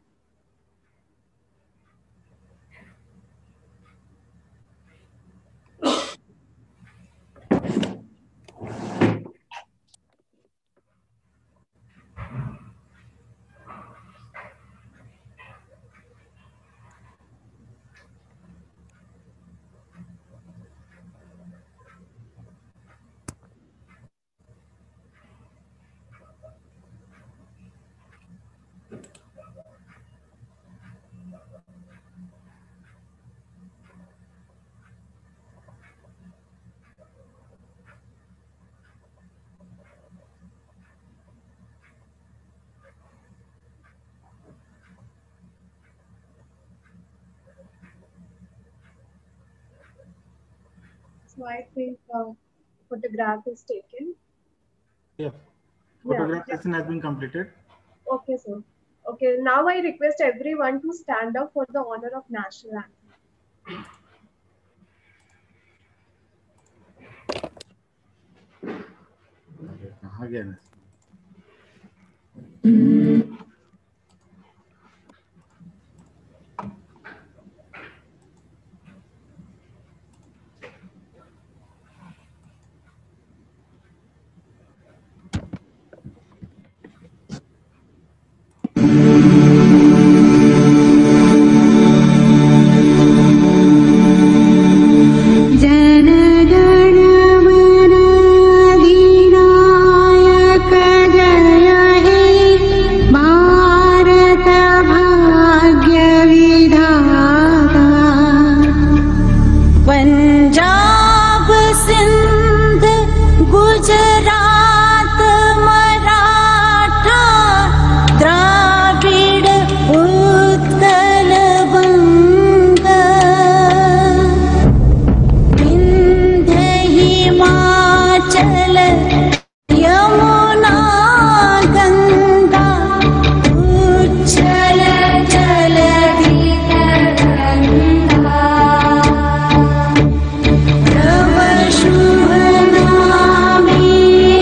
Speaker 9: So I think uh, photograph is taken.
Speaker 8: Yeah, photograph
Speaker 9: Yeah.
Speaker 8: session has been completed.
Speaker 9: Okay, sir. Okay, now I request everyone to stand up for the honor of national anthem.
Speaker 8: Again.
Speaker 20: Punjab Sindh Gujarat Maratha Dravida Utkal बंग विंध्य हिमाचल यमुना गंगा उच्छल जलधि तरंगा तव शुभ नामे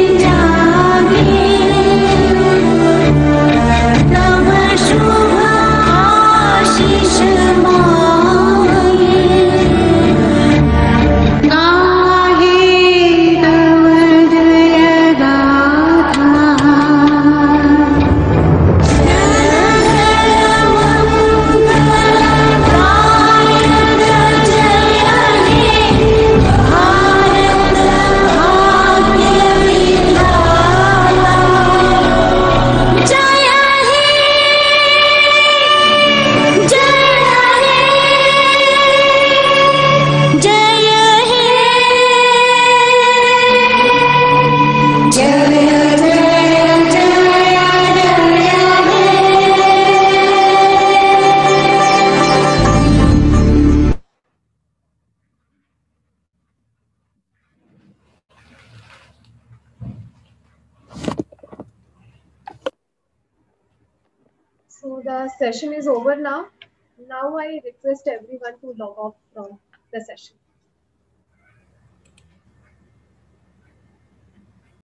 Speaker 9: So the session is over now. Now I request everyone to log off from the session.